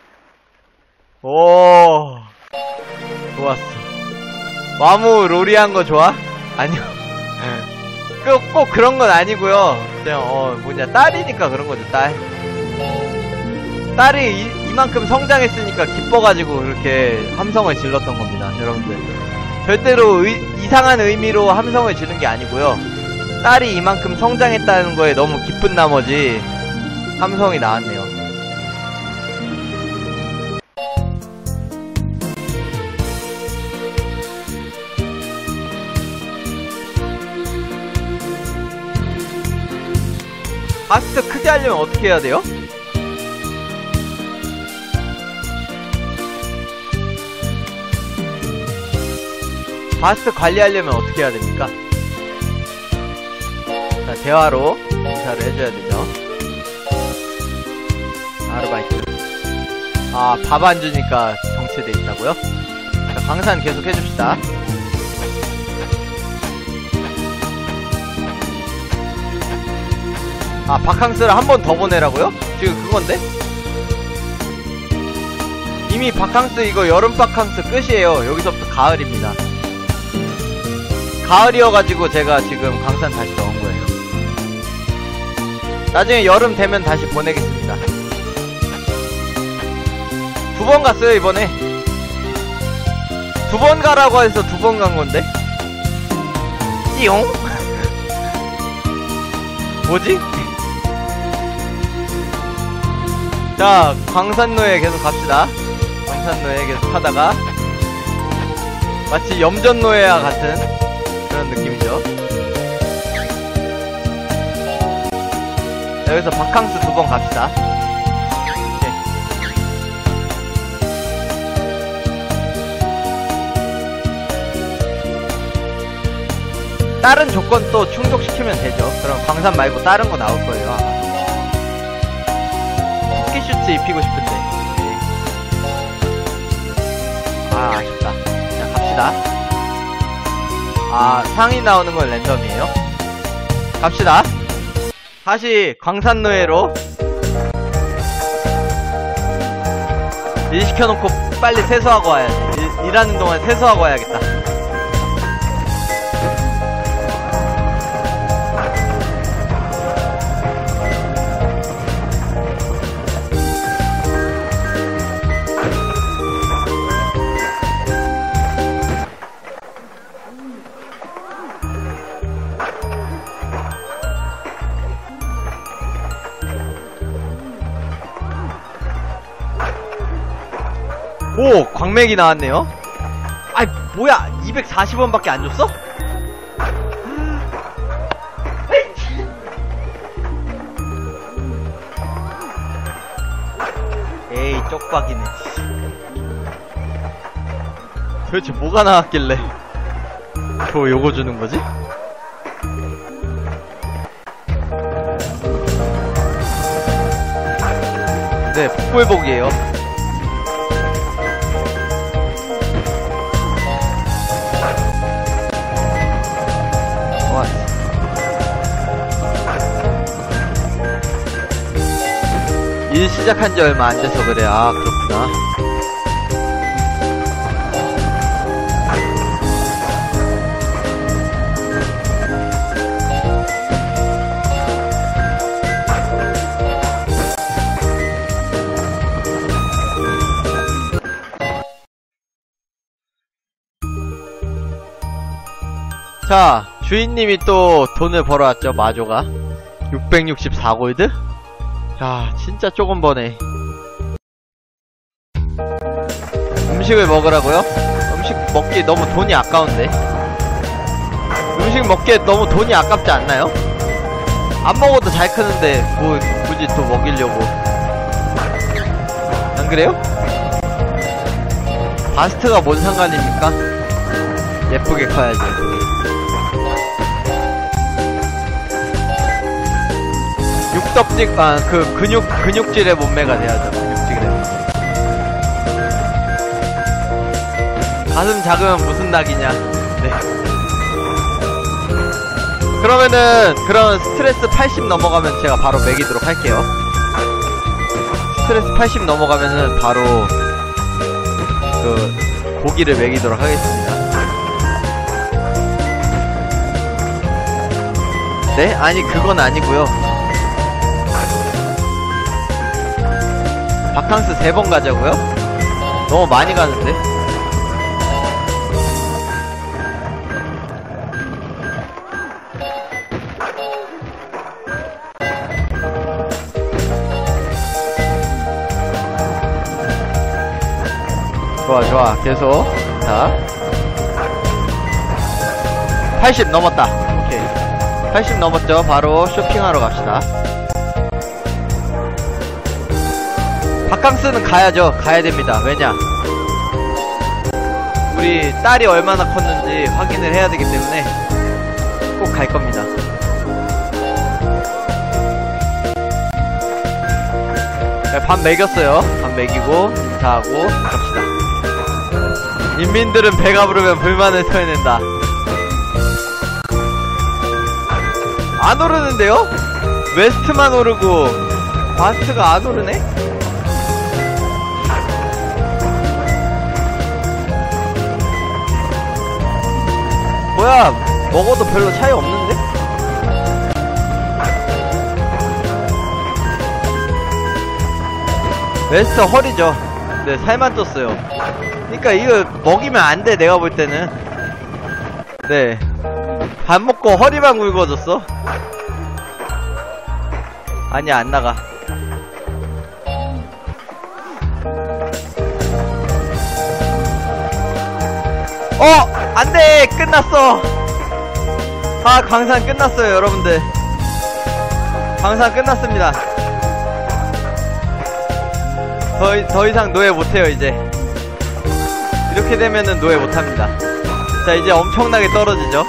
[SPEAKER 1] 좋았어. 마무 로리한 거 좋아? 아니요. 꼭 그런 건 아니고요. 그냥 딸이니까 그런 거죠, 딸. 딸이 이만큼 성장했으니까 기뻐가지고 그렇게 함성을 질렀던 겁니다, 여러분들. 절대로 이상한 의미로 함성을 지른 게 아니고요. 딸이 이만큼 성장했다는 거에 너무 기쁜 나머지 함성이 나왔네요. 바스트 크게 하려면 어떻게 해야 돼요? 바스트 관리하려면 어떻게 해야 됩니까? 자, 대화로 인사를 해줘야 되죠. 아르바이트. 밥 안 주니까 정체돼 있다고요? 자, 강산 계속 해줍시다. 바캉스를 한 번 더 보내라고요? 지금 그건데? 이미 바캉스 이거 여름 바캉스 끝이에요. 여기서부터 가을입니다. 가을이어가지고 제가 지금 강산 다시 넣은 거예요. 나중에 여름 되면 다시 보내겠습니다. 2번 갔어요 이번에. 2번 가라고 해서 2번 간 건데. 띠용? 뭐지? 자, 광산로에 계속 갑시다. 광산로에 계속 하다가 마치 염전로에와 같은 그런 느낌이죠. 여기서 바캉스 2번 갑시다. 오케이. 다른 조건 또 충족시키면 되죠. 그럼 광산 말고 다른 거 나올 거예요 아마. 스키슈트 입히고 싶은데. 아, 아쉽다. 자, 갑시다. 아, 상이 나오는 건 랜덤이에요. 갑시다. 다시 광산노예로 일 시켜놓고 빨리 세수하고 와야지. 일하는 동안 세수하고 와야겠다. 오! 광맥이 나왔네요. 아이 뭐야 240원밖에 안 줬어? 에이 쪽박이네. 도대체 뭐가 나왔길래 저 요거 주는 거지? 네, 폭불복이에요. 일 시작한 지 얼마 안 돼서 그래. 아, 그렇구나. 자, 주인님이 또 돈을 벌어왔죠, 마조가. 664골드? 야, 진짜 조금 버네. 음식을 먹으라고요? 음식 먹기에 너무 돈이 아까운데. 음식 먹기에 너무 돈이 아깝지 않나요? 안 먹어도 잘 크는데 뭐 굳이 또 먹이려고. 안 그래요? 바스트가 뭔 상관입니까? 예쁘게 커야지. 육덕질, 아, 그 근육질의 몸매가 돼야죠. 근육질의 몸매. 가슴 작으면 무슨 낙이냐. 네. 그러면 스트레스 80 넘어가면 제가 바로 먹이도록 할게요. 스트레스 80 넘어가면은 바로 그 고기를 먹이도록 하겠습니다. 네? 아니 그건 아니고요. 바캉스 3번 가자고요? 너무 많이 가는데? 좋아 계속. 자 80 넘었다. 오케이 80 넘었죠. 바로 쇼핑하러 갑시다. 바캉스는 가야죠. 가야됩니다. 왜냐 우리 딸이 얼마나 컸는지 확인을 해야 되기 때문에 꼭 갈 겁니다. 네, 밥 먹였어요. 밥 먹이고 인사하고 갑시다. 인민들은 배가 부르면 불만을 토해낸다. 안 오르는데요? 웨스트만 오르고 바스트가 안 오르네? 뭐야, 먹어도 별로 차이 없는데? 웨스터 허리죠. 네, 살만 쪘어요. 그니까 이거 먹이면 안 돼, 내가 볼 때는. 네. 밥 먹고 허리만 굵어졌어. 아니야, 안 나가. 안 돼! 끝났어! 아, 광산 끝났어요, 여러분들. 광산 끝났습니다. 더 이상 노예 못해요, 이제. 이렇게 되면은 노예 못합니다. 자, 이제 엄청나게 떨어지죠?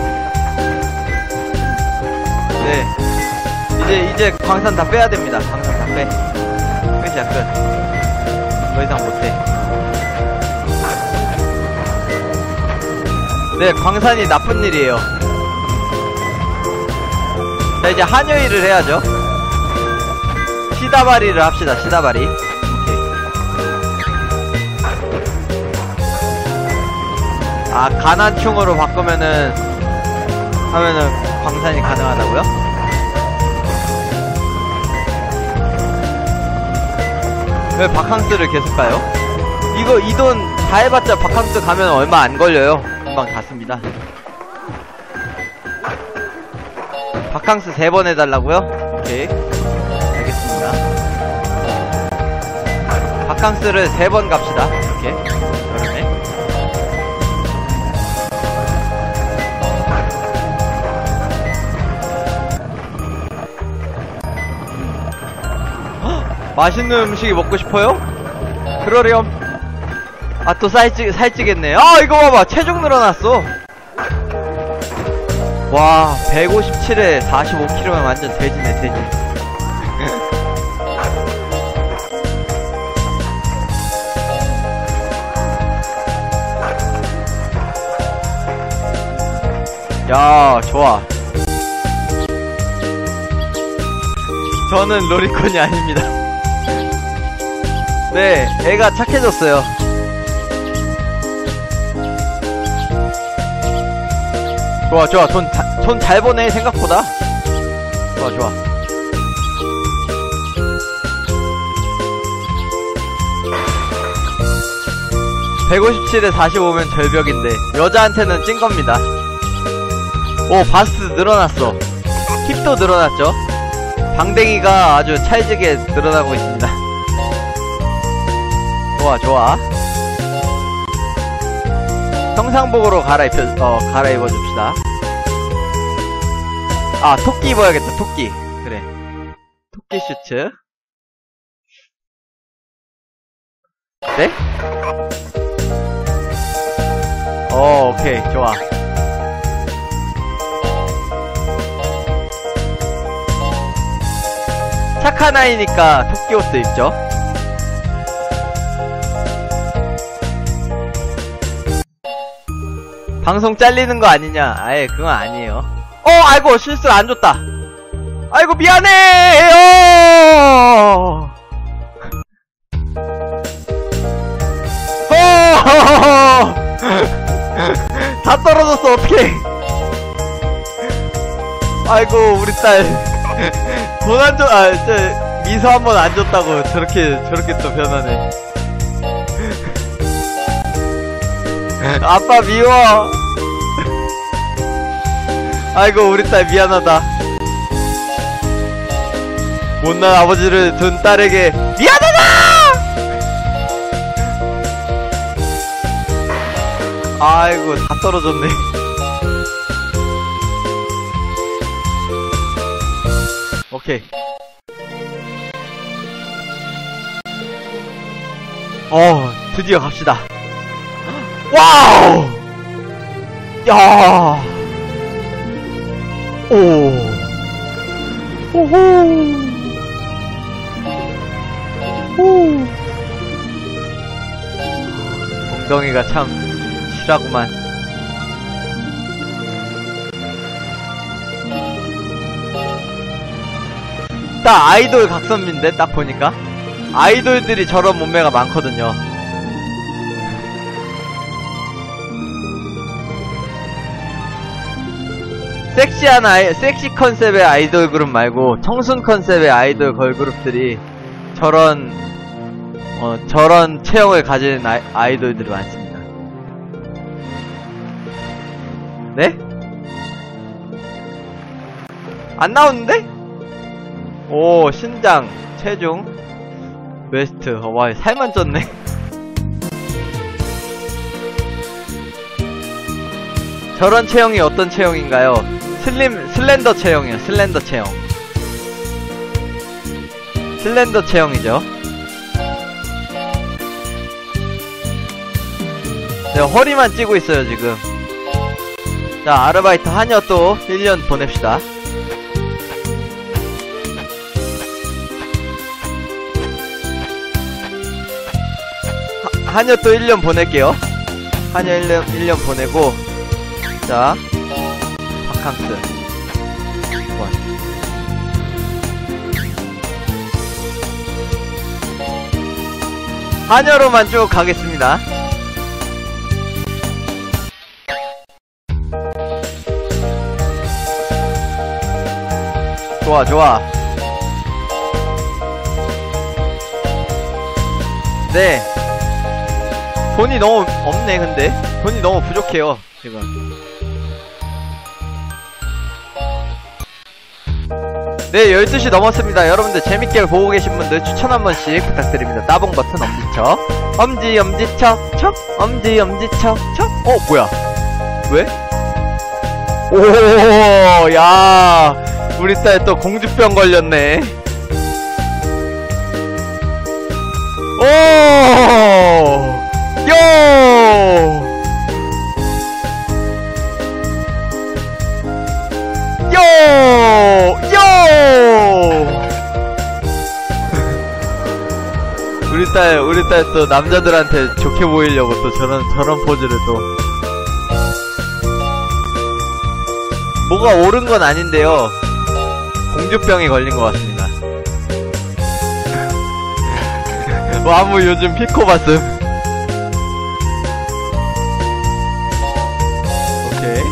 [SPEAKER 1] 네. 이제 광산 다 빼야 됩니다. 광산 다 빼. 끝이야, 끝. 더 이상 못해. 네, 광산이 나쁜 일이에요. 자, 이제 한여일을 해야죠. 시다바리를 합시다, 시다바리. 아, 가난충으로 바꾸면은 광산이 가능하다고요? 왜 바캉스를 계속 가요? 이거 이 돈 다 해봤자 바캉스 가면 얼마 안 걸려요. 금방 닿습니다. 바캉스 3번 해달라고요? 오케이, 알겠습니다. 바캉스를 3번 갑시다. 이렇게 그러네. 맛있는 음식이 먹고 싶어요? 그러렴. 아, 또 살찌겠네. 아, 이거 봐봐, 체중 늘어났어. 와, 157에 45kg면 완전 돼지네, 돼지. 야, 좋아. 저는 로리콘이 아닙니다. 네, 애가 착해졌어요. 좋아, 좋아. 돈 잘 버네, 생각보다. 좋아, 좋아. (157에 45면) 절벽인데 여자한테는 찐겁니다. 오, 바스트 늘어났어. 힙도 늘어났죠. 방댕이가 아주 찰지게 늘어나고 있습니다. 좋아, 좋아. 평상복으로 갈아입어줍시다. 아, 토끼 입어야겠다, 토끼. 그래. 토끼 슈츠. 네? 오케이, 좋아. 착한 아이니까 토끼 옷도 입죠. 방송 잘리는 거 아니냐? 아예 그건 아니에요. 아이고, 실수 안 줬다. 아이고, 미안해. 다 떨어졌어. 어떡해. 아이고, 우리 딸 돈 안 줘. 미소 한 번 안 줬다고 저렇게 또 변하네. 아빠 미워. 아이고, 우리 딸 미안하다. 못난 아버지를 둔 딸에게 미안하다. 아이고, 다 떨어졌네. 오케이. 드디어 갑시다. 와우! 야! 오! 오호! 오! 엉덩이가 참 실하구만. 딱 아이돌 각선미인데, 딱 보니까 아이돌들이 저런 몸매가 많거든요. 섹시 컨셉의 아이돌 그룹 말고 청순 컨셉의 아이돌 걸그룹들이 저런 저런 체형을 가진 아이돌들이 많습니다. 네? 안 나오는데? 오, 신장, 체중, 웨스트. 와, 살만 쪘네. 저런 체형이 어떤 체형인가요? 슬렌더 체형이에요. 슬렌더 체형. 슬렌더 체형이죠. 제가 허리만 찌고 있어요, 지금. 자, 아르바이트 하녀 또 1년 보냅시다. 하녀 또 1년 보낼게요. 하녀 1년 보내고, 자, 바캉스. 하녀로만 쭉 가겠습니다. 좋아, 좋아. 네. 돈이 너무 없네, 근데. 돈이 너무 부족해요, 지금. 네, 12시 넘었습니다. 여러분들 재밌게 보고 계신 분들 추천 한 번씩 부탁드립니다. 따봉 버튼 엄지척. 엄지척, 척. 엄지척, 척. 뭐야. 왜? 오, 야. 우리 딸 또 공주병 걸렸네. 오! 요! 우리 딸 또 남자들한테 좋게 보이려고 또 저런 포즈를 또. 뭐가 옳은 건 아닌데요. 공주병이 걸린 것 같습니다. 와무 요즘 피코봤음. 오케이.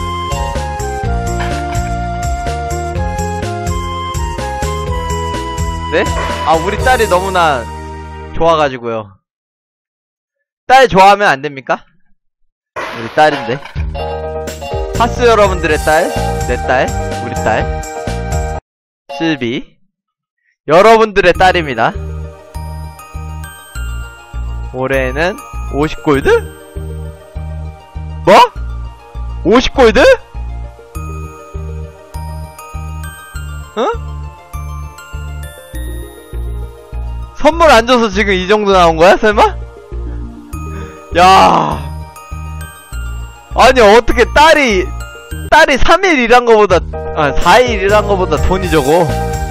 [SPEAKER 1] 네? 아, 우리 딸이 너무나 좋아가지고요. 딸 좋아하면 안 됩니까? 우리 딸인데. 파스 여러분들의 딸, 내 딸, 우리 딸. 실비. 여러분들의 딸입니다. 올해는 50골드? 뭐? 50골드? 응? 선물 안 줘서 지금 이 정도 나온 거야? 설마? 야. 아니, 어떻게 딸이 3일 일한 거보다, 4일 일한 거보다 돈이 적어.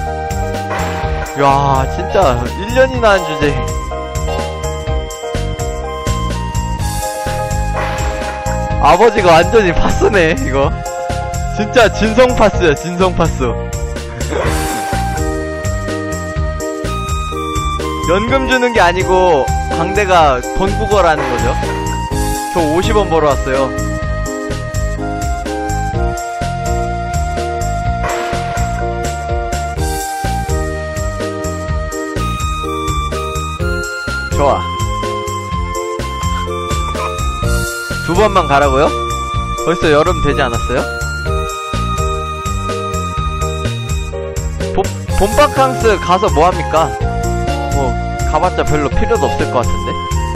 [SPEAKER 1] 야, 진짜 1년이나 한 주제. 아버지가 완전히 파스네, 이거. 진짜 진성 파스야, 진성 파스. 연금 주는 게 아니고 강대가 돈 구걸하는 거죠. 저 50원 벌어왔어요. 좋아. 2번만 가라고요? 벌써 여름 되지 않았어요? 봄바캉스 가서 뭐합니까? 뭐 가봤자 별로 필요도 없을 것 같은데.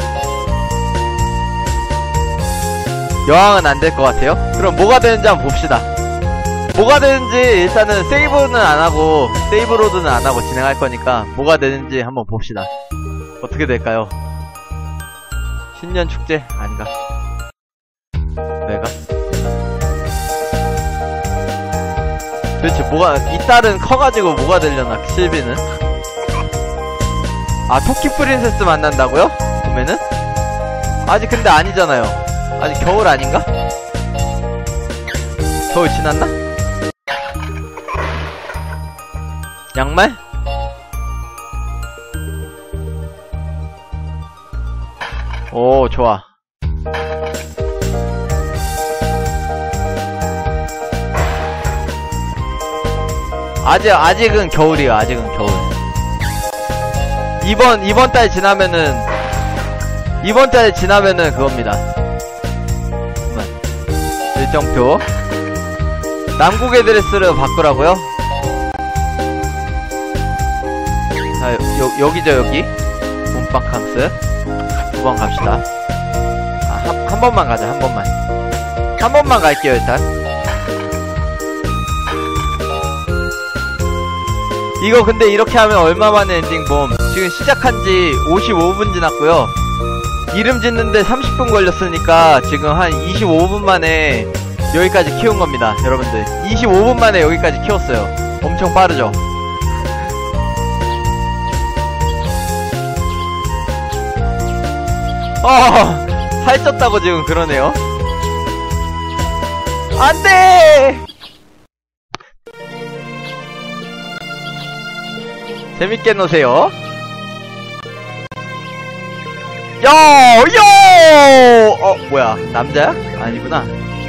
[SPEAKER 1] 여행은 안 될 것 같아요? 그럼 뭐가 되는지 한번 봅시다. 뭐가 되는지 일단은 세이브는 안하고 세이브로드는 안하고 진행할 거니까 뭐가 되는지 한번 봅시다. 어떻게 될까요? 신년 축제? 아닌가? 내가? 도대체 뭐가, 이 딸은 커가지고 뭐가 되려나, 실비는? 아, 토끼 프린세스 만난다고요? 보면은? 아직 근데 아니잖아요. 아직 겨울 아닌가? 겨울 지났나? 양말? 오, 좋아. 아직은 겨울이에요. 아직은 겨울. 이번 달 지나면은 이번 달 지나면은 그겁니다. 일정표. 남국의 드레스를 바꾸라고요? 자, 여기죠, 여기. 봄바캉스. 2번 갑시다. 아, 한 번만 가자, 한 번만. 한 번만 갈게요, 일단. 이거 근데 이렇게 하면 얼마만에 엔딩 봄? 지금 시작한지 55분 지났고요. 이름 짓는데 30분 걸렸으니까 지금 한 25분 만에 여기까지 키운 겁니다, 여러분들. 25분 만에 여기까지 키웠어요. 엄청 빠르죠? 살쪘다고 지금 그러네요. 안 돼! 재밌게 노세요. 뭐야, 남자야? 아니구나.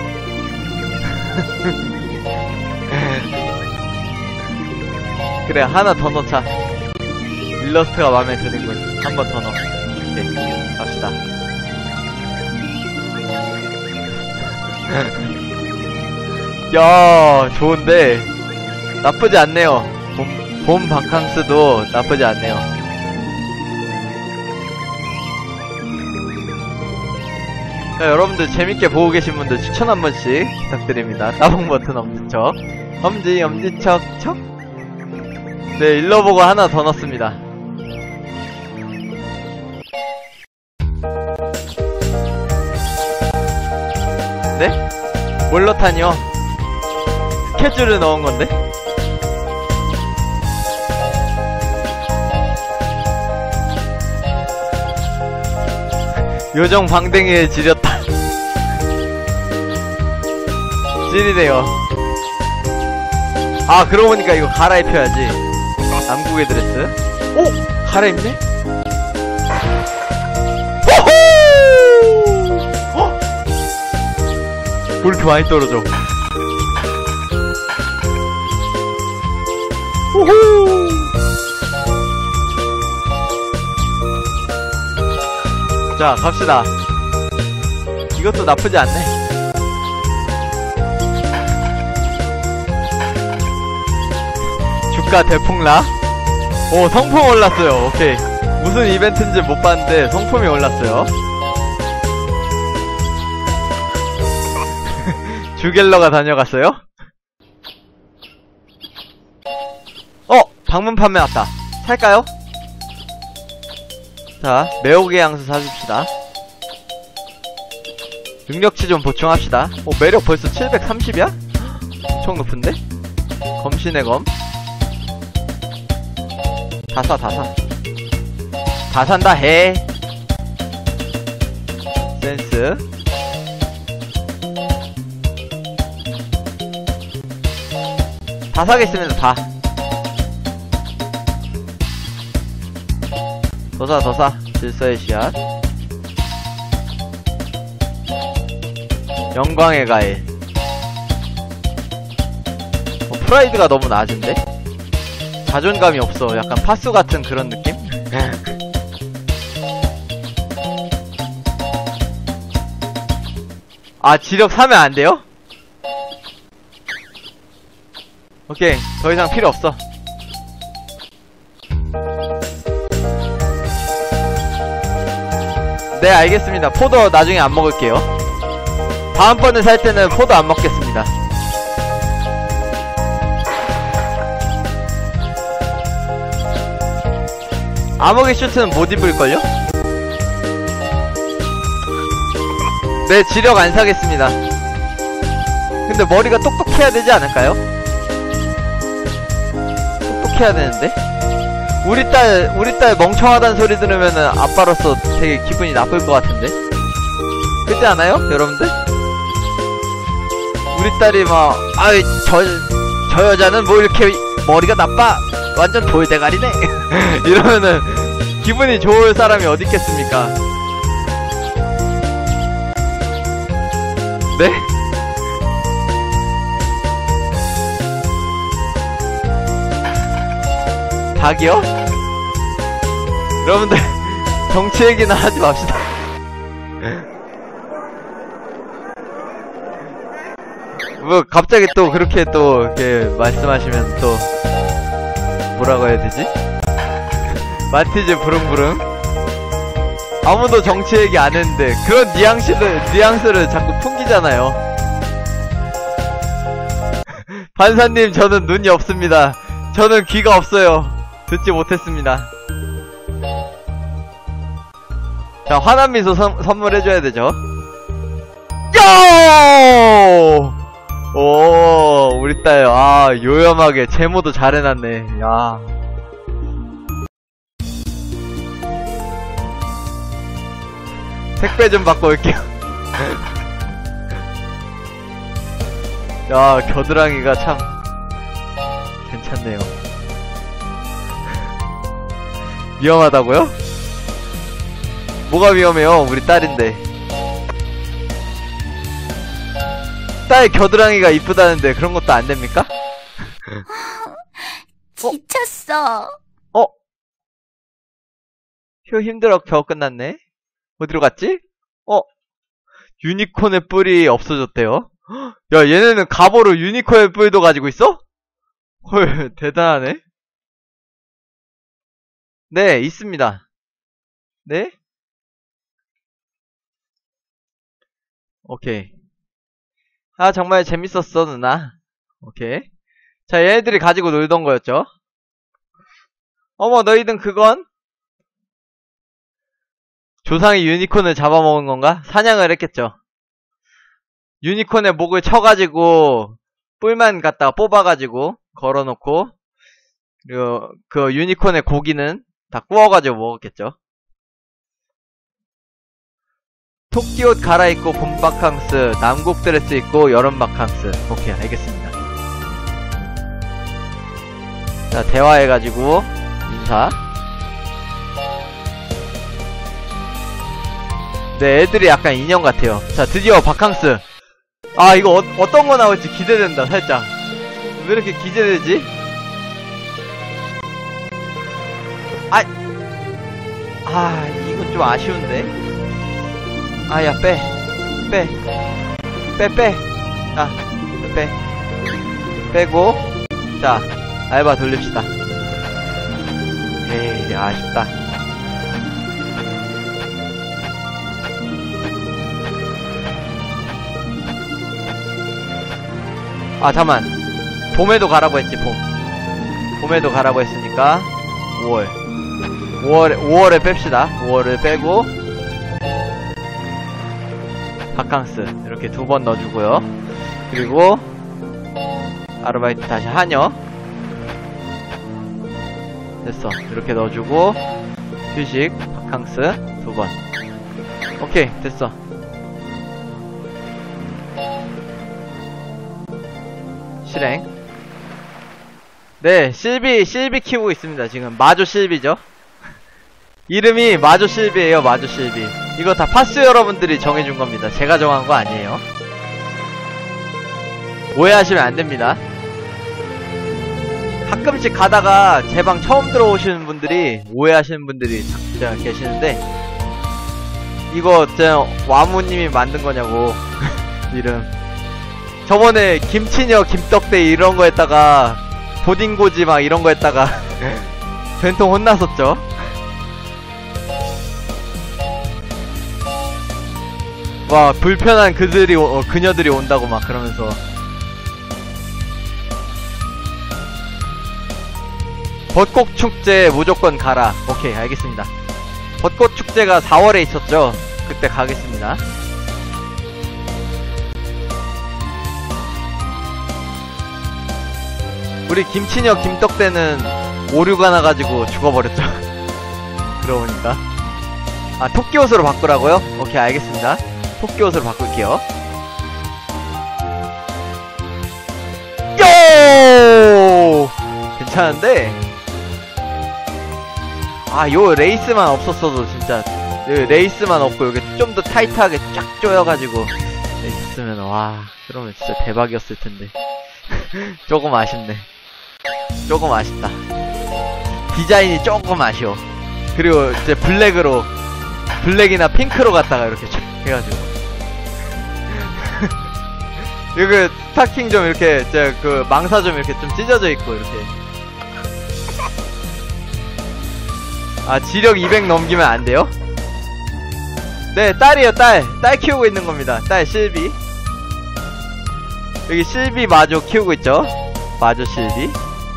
[SPEAKER 1] 그래, 하나 더 넣자. 일러스트가 마음에 드는군. 한 번 더 넣어. 오케이, 갑시다. 야, 좋은데 나쁘지 않네요. 봄 바캉스도 나쁘지 않네요. 자, 여러분들 재밌게 보고 계신 분들 추천 한 번씩 부탁드립니다. 따봉 버튼 엄지척, 엄지척척. 네, 일러보고 하나 더 넣습니다. 네? 뭘 넣다니요? 스케줄을 넣은 건데? 요정 방댕이에 지렸다. 찐이네요. 아, 그러고 보니까 이거 갈아입혀야지. 남국의 드레스. 오! 갈아입네? 호호! 왜 이렇게 많이 떨어져? 호호! 자, 갑시다. 이것도 나쁘지 않네. 주가 대폭락. 오, 성품 올랐어요. 오케이. 무슨 이벤트인지 못 봤는데 성품이 올랐어요. 주갤러가 다녀갔어요? 방문 판매 왔다. 살까요? 자, 매혹의 향수 사줍시다. 능력치 좀 보충합시다. 매력 벌써 730이야? 엄청 높은데? 검신의 검. 다 사. 다 산다 해. 센스. 다 사겠습니다, 다. 더 사. 질서의 씨앗. 영광의 가일. 프라이드가 너무 낮은데? 자존감이 없어. 약간 파수 같은 그런 느낌? 아, 지력 사면 안 돼요? 오케이. 더 이상 필요 없어. 네, 알겠습니다. 포도 나중에 안 먹을게요. 다음번에 살 때는 포도 안 먹겠습니다. 암흑의 슈트는 못 입을걸요? 네, 지력 안 사겠습니다. 근데 머리가 똑똑해야 되지 않을까요? 똑똑해야 되는데? 우리 딸 멍청하다는 소리 들으면은 아빠로서 되게 기분이 나쁠 것 같은데? 그렇지 않아요? 여러분들? 우리 딸이 막, 아이, 저 여자는 뭐 이렇게 머리가 나빠? 완전 돌대가리네? 이러면은 기분이 좋을 사람이 어디 있겠습니까? 네? 닭이요? 여러분들 정치 얘기나 하지 맙시다. 뭐 갑자기 또 그렇게 또 이렇게 말씀하시면 또 뭐라고 해야 되지? 마티즈 부릉부릉. 아무도 정치 얘기 안 했는데 그런 뉘앙스를 자꾸 풍기잖아요. 판사님, 저는 눈이 없습니다. 저는 귀가 없어요. 듣지 못했습니다. 자, 화남미소 선물해줘야 되죠. 요! 오, 우리 딸, 아, 요염하게 제모도 잘 해놨네. 야. 택배 좀 받고 올게요. 야, 겨드랑이가 참 괜찮네요. 위험하다고요? 뭐가 위험해요? 우리 딸인데. 딸 겨드랑이가 이쁘다는데 그런 것도 안 됩니까?
[SPEAKER 3] 지쳤어.
[SPEAKER 1] 휴, 힘들어. 겨우 끝났네. 어디로 갔지? 유니콘의 뿔이 없어졌대요. 야, 얘네는 갑오로 유니콘의 뿔도 가지고 있어? 헐, 대단하네. 네, 있습니다. 네? 오케이. 아, 정말 재밌었어, 누나. 오케이. 자, 얘네들이 가지고 놀던 거였죠. 어머, 너희든 그건? 조상이 유니콘을 잡아먹은 건가? 사냥을 했겠죠. 유니콘의 목을 쳐가지고 뿔만 갖다가 뽑아가지고 걸어놓고, 그리고 그 유니콘의 고기는 다 구워가지고 먹었겠죠. 토끼옷 갈아입고 봄 바캉스, 남국 드레스 입고 여름 바캉스. 오케이, 알겠습니다. 자, 대화해가지고 인사. 네, 애들이 약간 인형 같아요. 자, 드디어 바캉스. 아, 이거 어떤 거 나올지 기대된다, 살짝. 왜 이렇게 기대되지? 이건 좀 아쉬운데. 야, 빼. 빼고. 자, 알바 돌립시다. 에이, 아쉽다. 잠만. 봄에도 가라고 했지, 봄에도 가라고 했으니까 5월에 뺍시다. 5월을 빼고 바캉스 이렇게 2번 넣어주고요. 그리고 아르바이트 다시 하녀. 됐어. 이렇게 넣어주고 휴식 바캉스 2번. 오케이, 됐어. 실행. 네, 실비 키우고 있습니다. 지금 마조 실비죠. 이름이 마조 실비예요. 마조 실비. 이거 다 파스 여러분들이 정해준 겁니다. 제가 정한 거 아니에요. 오해하시면 안 됩니다. 가끔씩 가다가 제 방 처음 들어오시는 분들이 오해하시는 분들이 진짜 계시는데, 이거 진짜 와무님이 만든 거냐고. 이름. 저번에 김치녀 김떡대 이런 거 했다가 보딩고지 막 이런 거 했다가 된통 혼났었죠. 와, 불편한 그녀들이 온다고 막 그러면서. 벚꽃 축제 무조건 가라. 오케이, 알겠습니다. 벚꽃 축제가 4월에 있었죠. 그때 가겠습니다. 우리 김치녀 김떡대는 오류가 나가지고 죽어버렸죠. 그러고 보니까. 토끼옷으로 바꾸라고요? 오케이, 알겠습니다. 토끼옷으로 바꿀게요. 요! 괜찮은데? 요 레이스만 없었어도 진짜, 레이스만 없고 여기 좀 더 타이트하게 쫙 조여가지고 있었으면, 와, 그러면 진짜 대박이었을 텐데. 조금 아쉽네. 조금 아쉽다. 디자인이 조금 아쉬워. 그리고 이제 블랙이나 핑크로 갔다가 이렇게 해가지고 여기 스타킹 좀 이렇게 그 망사 좀 이렇게 좀 찢어져 있고 이렇게. 아, 지력 200 넘기면 안 돼요? 네, 딸이요, 딸 키우고 있는 겁니다. 딸 실비. 여기 실비 마조 키우고 있죠. 마조 실비.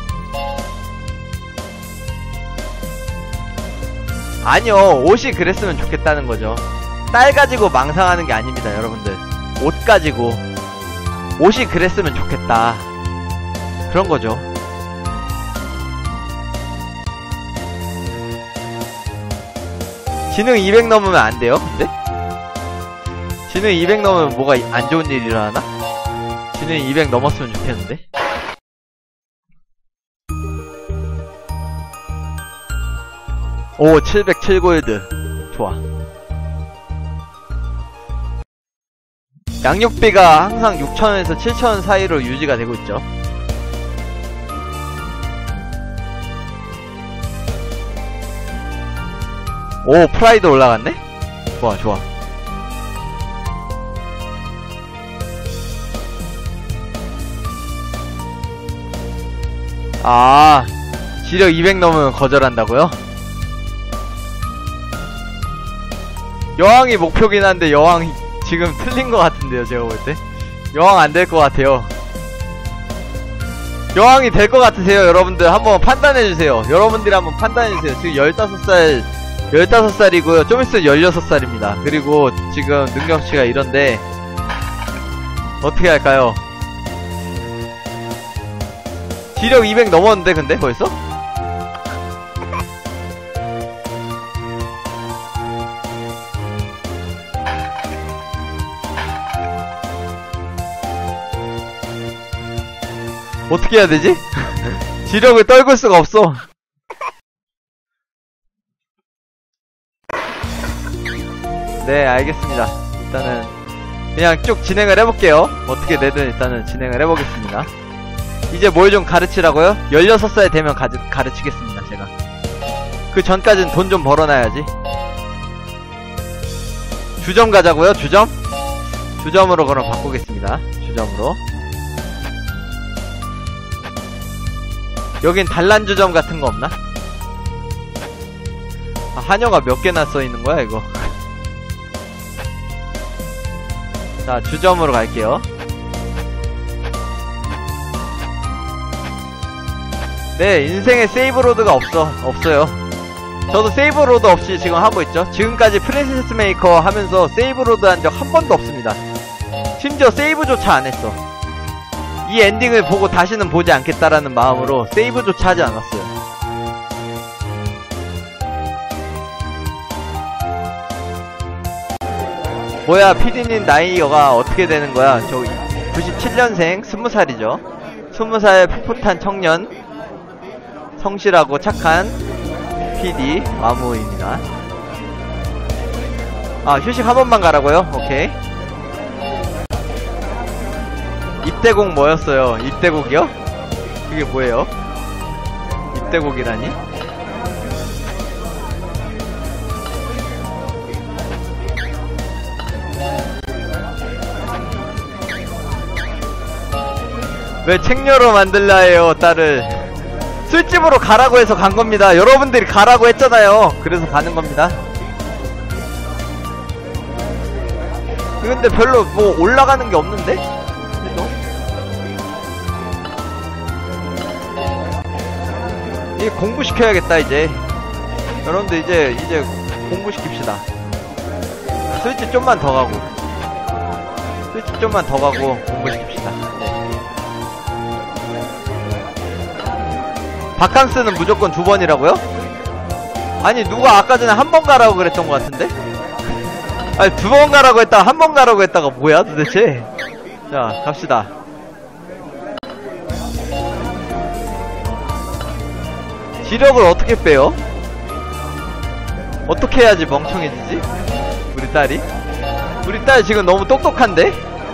[SPEAKER 1] 아니요, 옷이 그랬으면 좋겠다는 거죠. 딸 가지고 망상하는 게 아닙니다, 여러분들. 옷 가지고 옷이 그랬으면 좋겠다, 그런 거죠. 지능 200 넘으면 안 돼요, 근데? 지능 200 넘으면 뭐가 안 좋은 일이 일어나나? 지능 200 넘었으면 좋겠는데? 오, 707골드. 좋아. 양육비가 항상 6,000원에서 7,000원 사이로 유지가 되고 있죠. 오, 프라이드 올라갔네? 좋아, 좋아. 아, 지력 200 넘으면 거절한다고요? 여왕이 목표긴 한데 여왕이 지금 틀린 것 같은데요, 제가 볼 때. 여왕 안 될 것 같아요. 여왕이 될 것 같으세요? 여러분들 한번 판단해주세요. 여러분들이 한번 판단해주세요. 지금 15살이고요. 좀 있으면 16살입니다. 그리고 지금 능력치가 이런데 어떻게 할까요? 지력 200 넘었는데 근데 벌써? 어떻게 해야 되지? 지력을 떨굴 수가 없어. 네, 알겠습니다. 일단은 그냥 쭉 진행을 해볼게요. 어떻게 되든 일단은 진행을 해보겠습니다. 이제 뭘 좀 가르치라고요? 16살 되면 가르치겠습니다, 제가. 그 전까진 돈 좀 벌어놔야지. 주점 가자고요? 주점? 주점으로 그럼 바꾸겠습니다. 주점으로. 여긴 단란주점 같은 거 없나? 아, 한여가 몇 개나 써있는 거야, 이거? 자, 주점으로 갈게요. 네, 인생에 세이브로드가 없어요. 저도 세이브로드 없이 지금 하고 있죠. 지금까지 프린세스 메이커 하면서 세이브로드 한 적 한 번도 없습니다. 심지어 세이브조차 안 했어. 이 엔딩을 보고 다시는 보지 않겠다라는 마음으로 세이브조차 하지 않았어요. 뭐야, 피디님 나이가 어떻게 되는 거야? 저 97년생 20살이죠. 20살 풋풋한 청년, 성실하고 착한 PD 마무입니다. 아, 휴식 한 번만 가라고요? 오케이. 입대곡 뭐였어요? 입대곡이요? 그게 뭐예요? 입대곡이라니? 왜 책녀로 만들라 해요, 딸을. 술집으로 가라고 해서 간 겁니다. 여러분들이 가라고 했잖아요. 그래서 가는 겁니다. 근데 별로 뭐 올라가는 게 없는데? 이제 공부시켜야겠다, 이제. 여러분들 이제 공부시킵시다. 술집 좀만 더 가고. 술집 좀만 더 가고 공부시킵시다. 네. 바캉스는 무조건 2번이라고요? 아니, 누가 아까 전에 한 번 가라고 그랬던 것 같은데? 아니, 2번 가라고 했다가 한 번 가라고 했다가 뭐야 도대체? 자, 갑시다. 지력을 어떻게 빼요? 어떻게 해야지 멍청해지지? 우리 딸이? 우리 딸 지금 너무 똑똑한데?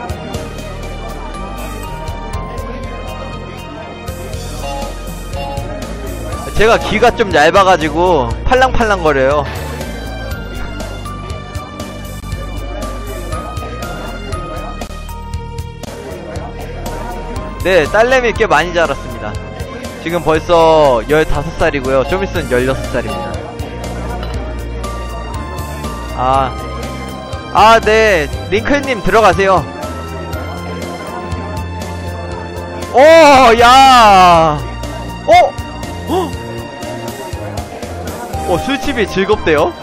[SPEAKER 1] 제가 귀가 좀 얇아가지고 팔랑팔랑 거려요. 네, 딸내미 꽤 많이 자랐습니다. 지금 벌써 15살이고요. 좀 있으면 16살입니다. 네. 링클님 들어가세요. 야! 술집이 즐겁대요?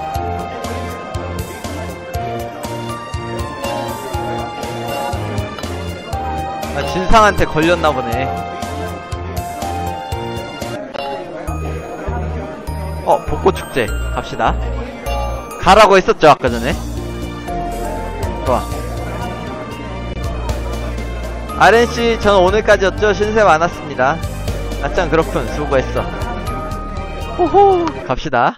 [SPEAKER 1] 진상한테 걸렸나보네. 벚꽃축제 갑시다. 가라고 했었죠 아까 전에. 좋아. RNC 저는 오늘까지였죠. 신세 많았습니다. 아짱 그렇군. 수고했어. 호호. 갑시다.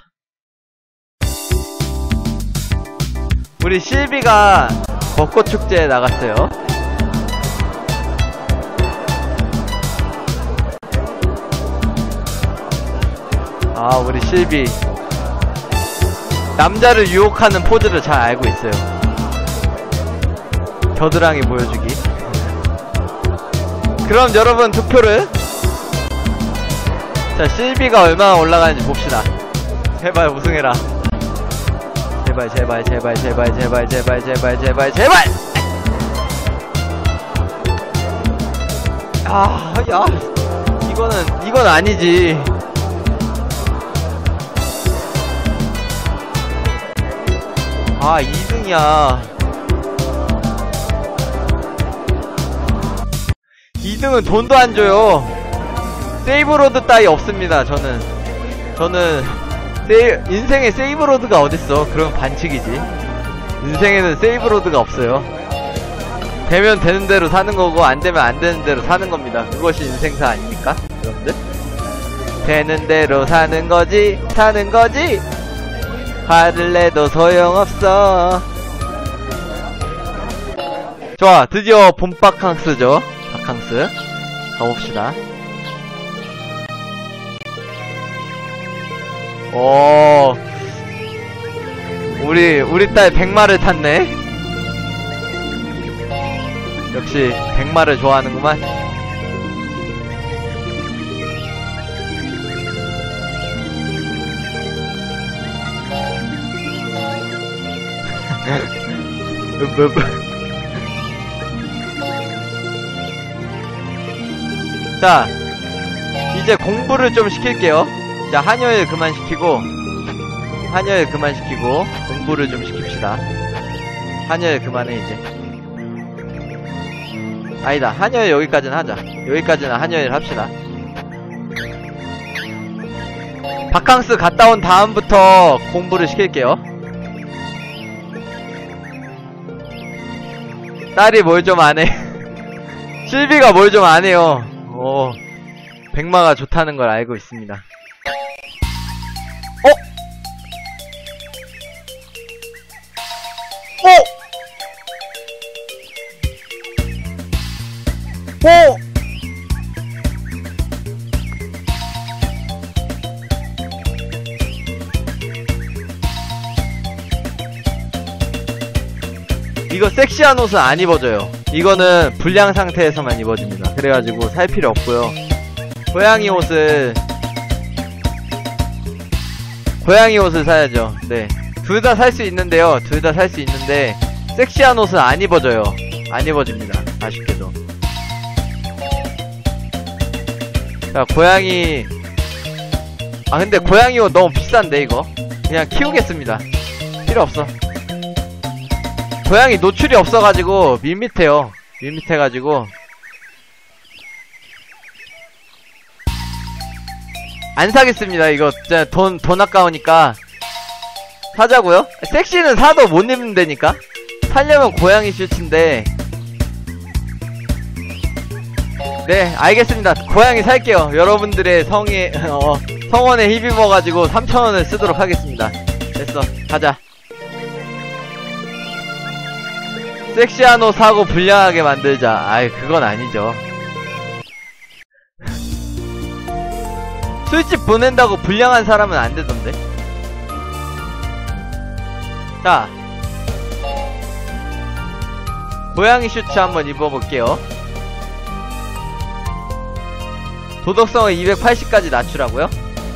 [SPEAKER 1] 우리 실비가 벚꽃축제에 나갔어요. 우리 실비 남자를 유혹하는 포즈를 잘 알고 있어요. 겨드랑이 보여주기. 그럼 여러분 투표를. 자, 실비가 얼마나 올라가는지 봅시다. 제발 우승해라. 제발 제발 제발 제발 제발 제발 제발 제발 제발. 야 이건 아니지. 아, 2등이야. 2등은 돈도 안 줘요. 세이브로드 따위 없습니다, 저는. 인생에 세이브로드가 어딨어. 그럼 반칙이지. 인생에는 세이브로드가 없어요. 되면 되는 대로 사는 거고, 안 되면 안 되는 대로 사는 겁니다. 그것이 인생사 아닙니까? 여러분들? 되는 대로 사는 거지. 화를 내도 소용없어. 좋아, 드디어 봄 바캉스죠. 바캉스 가봅시다. 우리 딸 백마를 탔네. 역시 백마를 좋아하는구만. 자, 이제 공부를 좀 시킬게요. 자, 한여일 그만 시키고 공부를 좀 시킵시다. 한여일 그만해 이제. 아니다, 한여일 여기까지는 하자. 여기까지는 한여일 합시다. 바캉스 갔다 온 다음부터 공부를 시킬게요. 딸이 뭘 좀 안해. 실비가 뭘 좀 안해요. 백마가 좋다는 걸 알고 있습니다. 이거 섹시한 옷은 안 입어져요. 이거는 불량 상태에서만 입어집니다. 그래가지고 살 필요 없고요. 고양이 옷을 사야죠. 네, 둘 다 살 수 있는데요. 둘 다 살 수 있는데 섹시한 옷은 안 입어져요. 안 입어집니다. 아쉽게도. 자, 고양이. 근데 고양이 옷 너무 비싼데 이거 그냥 키우겠습니다. 필요 없어. 고양이 노출이 없어가지고 밋밋해요. 밋밋해가지고 안 사겠습니다. 이거 진짜 돈 아까우니까. 사자고요? 섹시는 사도 못 입는다니까. 살려면 고양이 슈츠인데. 네, 알겠습니다. 고양이 살게요. 여러분들의 성원에 힘입어가지고 3,000원을 쓰도록 하겠습니다. 됐어, 가자. 섹시한 옷 사고 불량하게 만들자. 아이, 그건 아니죠. 술집 보낸다고 불량한 사람은 안 되던데. 자, 고양이 슈츠 한번 입어볼게요. 도덕성을 280까지 낮추라고요?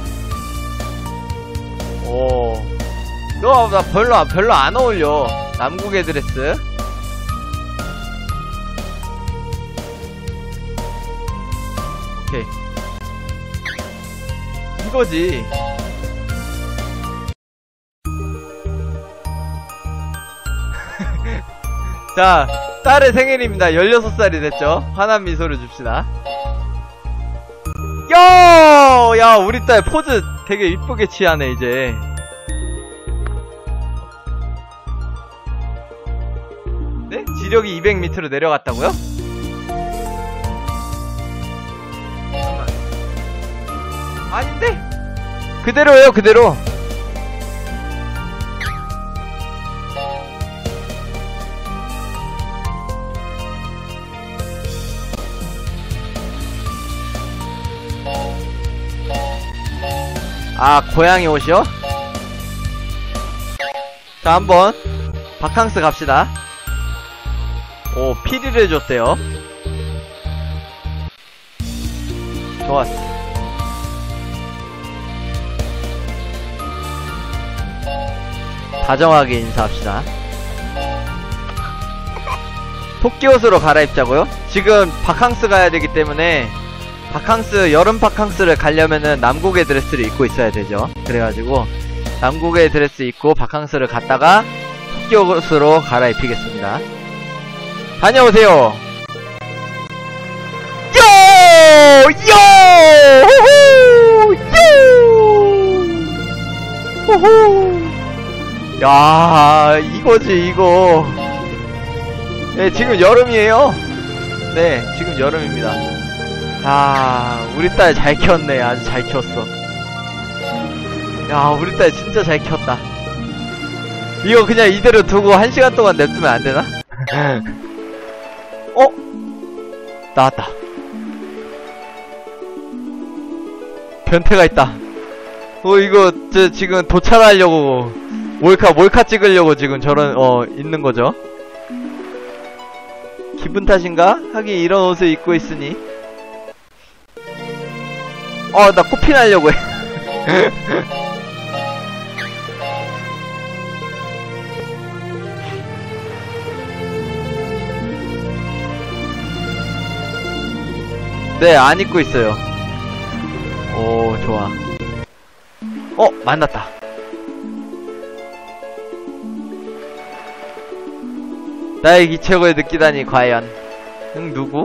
[SPEAKER 1] 오, 나 별로 안 어울려. 남국의 드레스. 오케이. 이거지. 자, 딸의 생일입니다. 16살이 됐죠? 환한 미소를 줍시다. 야, 우리 딸 포즈 되게 이쁘게 취하네, 이제. 네? 지력이 200 밑으로 내려갔다고요? 아닌데? 그대로예요, 그대로. 아, 고양이 옷이요? 자, 한번 바캉스 갑시다. 오, 피리를 줬대요. 좋았어. 다정하게 인사합시다. 토끼옷으로 갈아입자고요? 지금 바캉스 가야 되기 때문에 여름 바캉스를 가려면은 남국의 드레스를 입고 있어야 되죠. 그래가지고 남국의 드레스 입고 바캉스를 갔다가 토끼옷으로 갈아입히겠습니다. 다녀오세요. 요! 호호! 야, 이거지, 이거. 네, 지금 여름이에요. 네, 지금 여름입니다. 아, 우리 딸 잘 키웠네. 아주 잘 키웠어. 야, 우리 딸 진짜 잘 키웠다. 이거 그냥 이대로 두고 1시간 동안 냅두면 안 되나? 나왔다. 변태가 있다. 이거 지금 도착하려고 몰카 찍으려고 지금 저런 있는 거죠. 기분 탓인가? 하긴 이런 옷을 입고 있으니. 나 코피 나려고 해. 네, 안 입고 있어요. 오, 좋아. 만났다. 나의 기척을 느끼다니, 과연. 누구?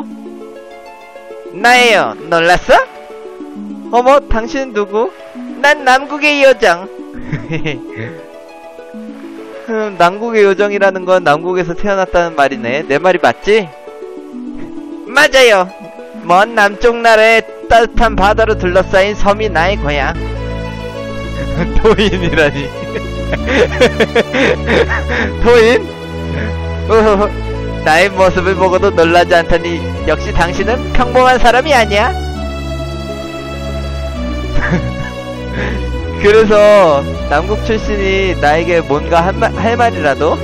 [SPEAKER 1] 나예요. 놀랐어? 어머, 당신은 누구? 난 남국의 요정. 남국의 요정이라는 건 남국에서 태어났다는 말이네. 내 말이 맞지? 맞아요. 먼 남쪽 나라의 따뜻한 바다로 둘러싸인 섬이 나의 고향. 토인이라니. 토인? 나의 모습을 보고도 놀라지 않다니 역시 당신은 평범한 사람이 아니야. 그래서 남국 출신이 나에게 뭔가 할 말이라도?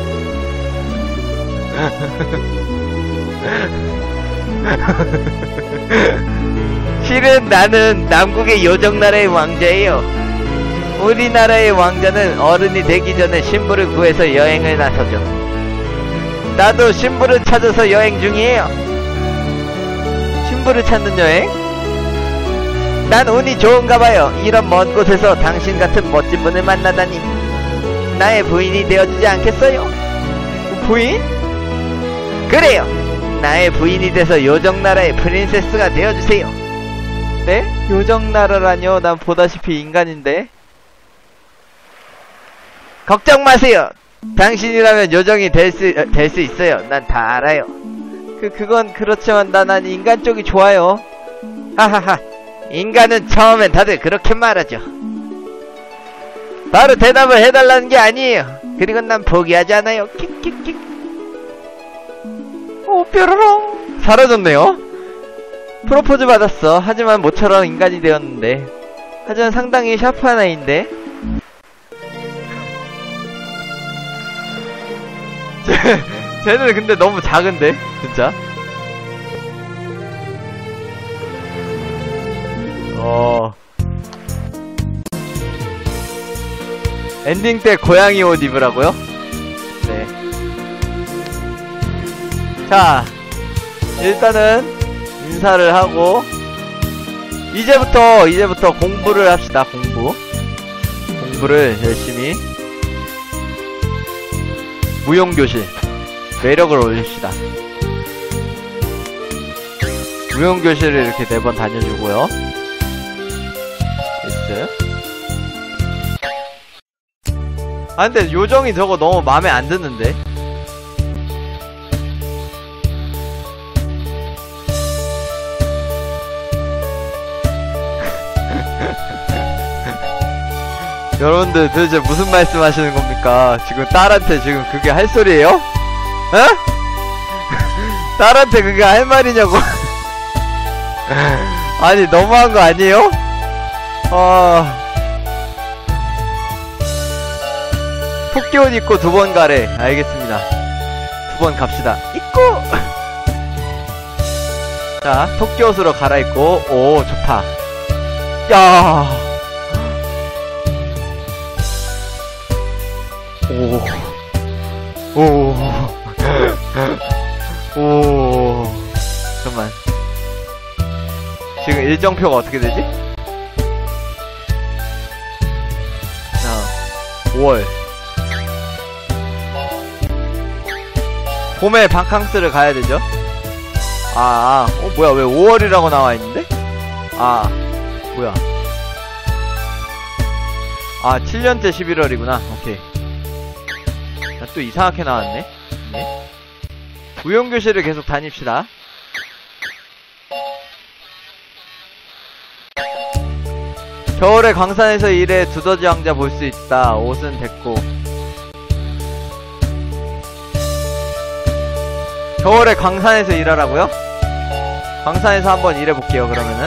[SPEAKER 1] 실은 나는 남국의 요정나라의 왕자예요. 우리나라의 왕자는 어른이 되기 전에 신부를 구해서 여행을 나서죠. 나도 신부를 찾아서 여행 중이에요. 신부를 찾는 여행? 난 운이 좋은가봐요. 이런 먼 곳에서 당신 같은 멋진 분을 만나다니. 나의 부인이 되어주지 않겠어요? 부인? 그래요. 나의 부인이 돼서 요정나라의 프린세스가 되어주세요. 네? 요정나라라뇨? 난 보다시피 인간인데. 걱정 마세요. 당신이라면 요정이 될 수 있어요. 난 다 알아요. 그건 그렇지만 난 인간 쪽이 좋아요. 하하하. 인간은 처음엔 다들 그렇게 말하죠. 바로 대답을 해달라는 게 아니에요. 그리고 난 포기하지 않아요. 킥킥킥. 뾰로롱. 사라졌네요. 프로포즈 받았어. 하지만 모처럼 인간이 되었는데. 하지만 상당히 샤프한 아이인데. 쟤는 근데 너무 작은데 진짜. 엔딩 때 고양이 옷 입으라고요? 네. 자, 일단은 인사를 하고 이제부터 공부를 합시다. 공부를 열심히. 무용교실 매력을 올립시다. 무용교실을 이렇게 4번 다녀주고요. 됐어요. 아 근데 요정이 저거 너무 마음에 안 드는데. 여러분들 도대체 무슨 말씀 하시는 겁니까? 지금 딸한테 지금 그게 할 소리예요? 에? 딸한테 그게 할 말이냐고. 아니 너무한 거 아니에요? 토끼 옷 입고 2번 가래. 알겠습니다. 2번 갑시다. 입고! 자, 토끼 옷으로 갈아입고. 오, 좋다. 야. 오. 잠깐만. 지금 일정표가 어떻게 되지? 자, 5월. 봄에 바캉스를 가야 되죠? 뭐야, 왜 5월이라고 나와 있는데? 뭐야. 7년째 11월이구나. 오케이. 자, 또 이상하게 나왔네. 네. 무용교실을 계속 다닙시다. 겨울에 광산에서 일해 두더지 왕자 볼 수 있다. 옷은 됐고. 겨울에 광산에서 일하라고요? 광산에서 한번 일해볼게요. 그러면은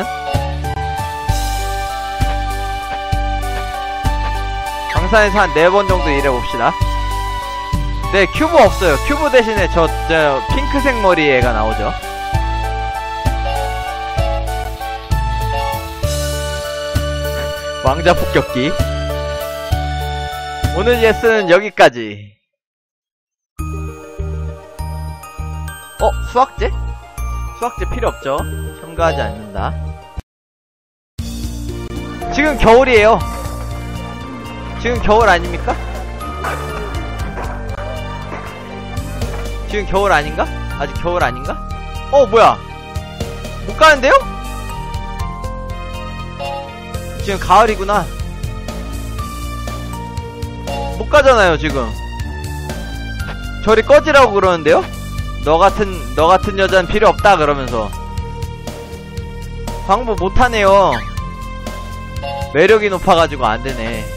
[SPEAKER 1] 광산에서 한 4번 정도 일해봅시다. 네, 큐브 없어요. 큐브 대신에 저 핑크색 머리 애가 나오죠. 왕자 폭격기. 오늘 예스는 여기까지. 수학제? 수학제 필요 없죠. 첨가하지 않는다. 지금 겨울이에요. 지금 겨울 아닙니까? 지금 겨울 아닌가? 아직 겨울 아닌가? 뭐야? 못 가는데요? 지금 가을이구나. 못 가잖아요, 지금. 저리 꺼지라고 그러는데요? 너 같은 여자는 필요 없다, 그러면서. 광부 못하네요. 매력이 높아가지고 안 되네.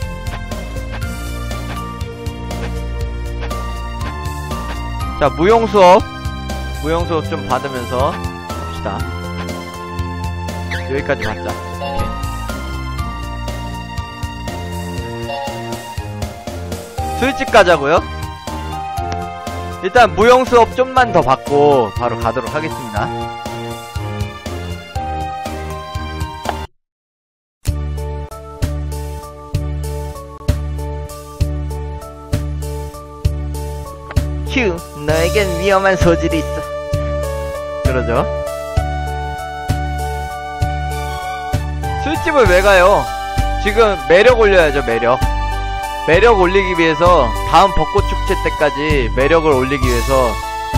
[SPEAKER 1] 자, 무용수업 좀 받으면서 봅시다. 여기까지 받자. 오케이. 술집 가자고요? 일단 무용수업 좀만 더 받고 바로 가도록 하겠습니다. 휴, 너에겐 위험한 소질이 있어. 그러죠. 술집을 왜 가요? 지금 매력 올려야죠. 매력 올리기 위해서 다음 벚꽃축제 때까지 매력을 올리기 위해서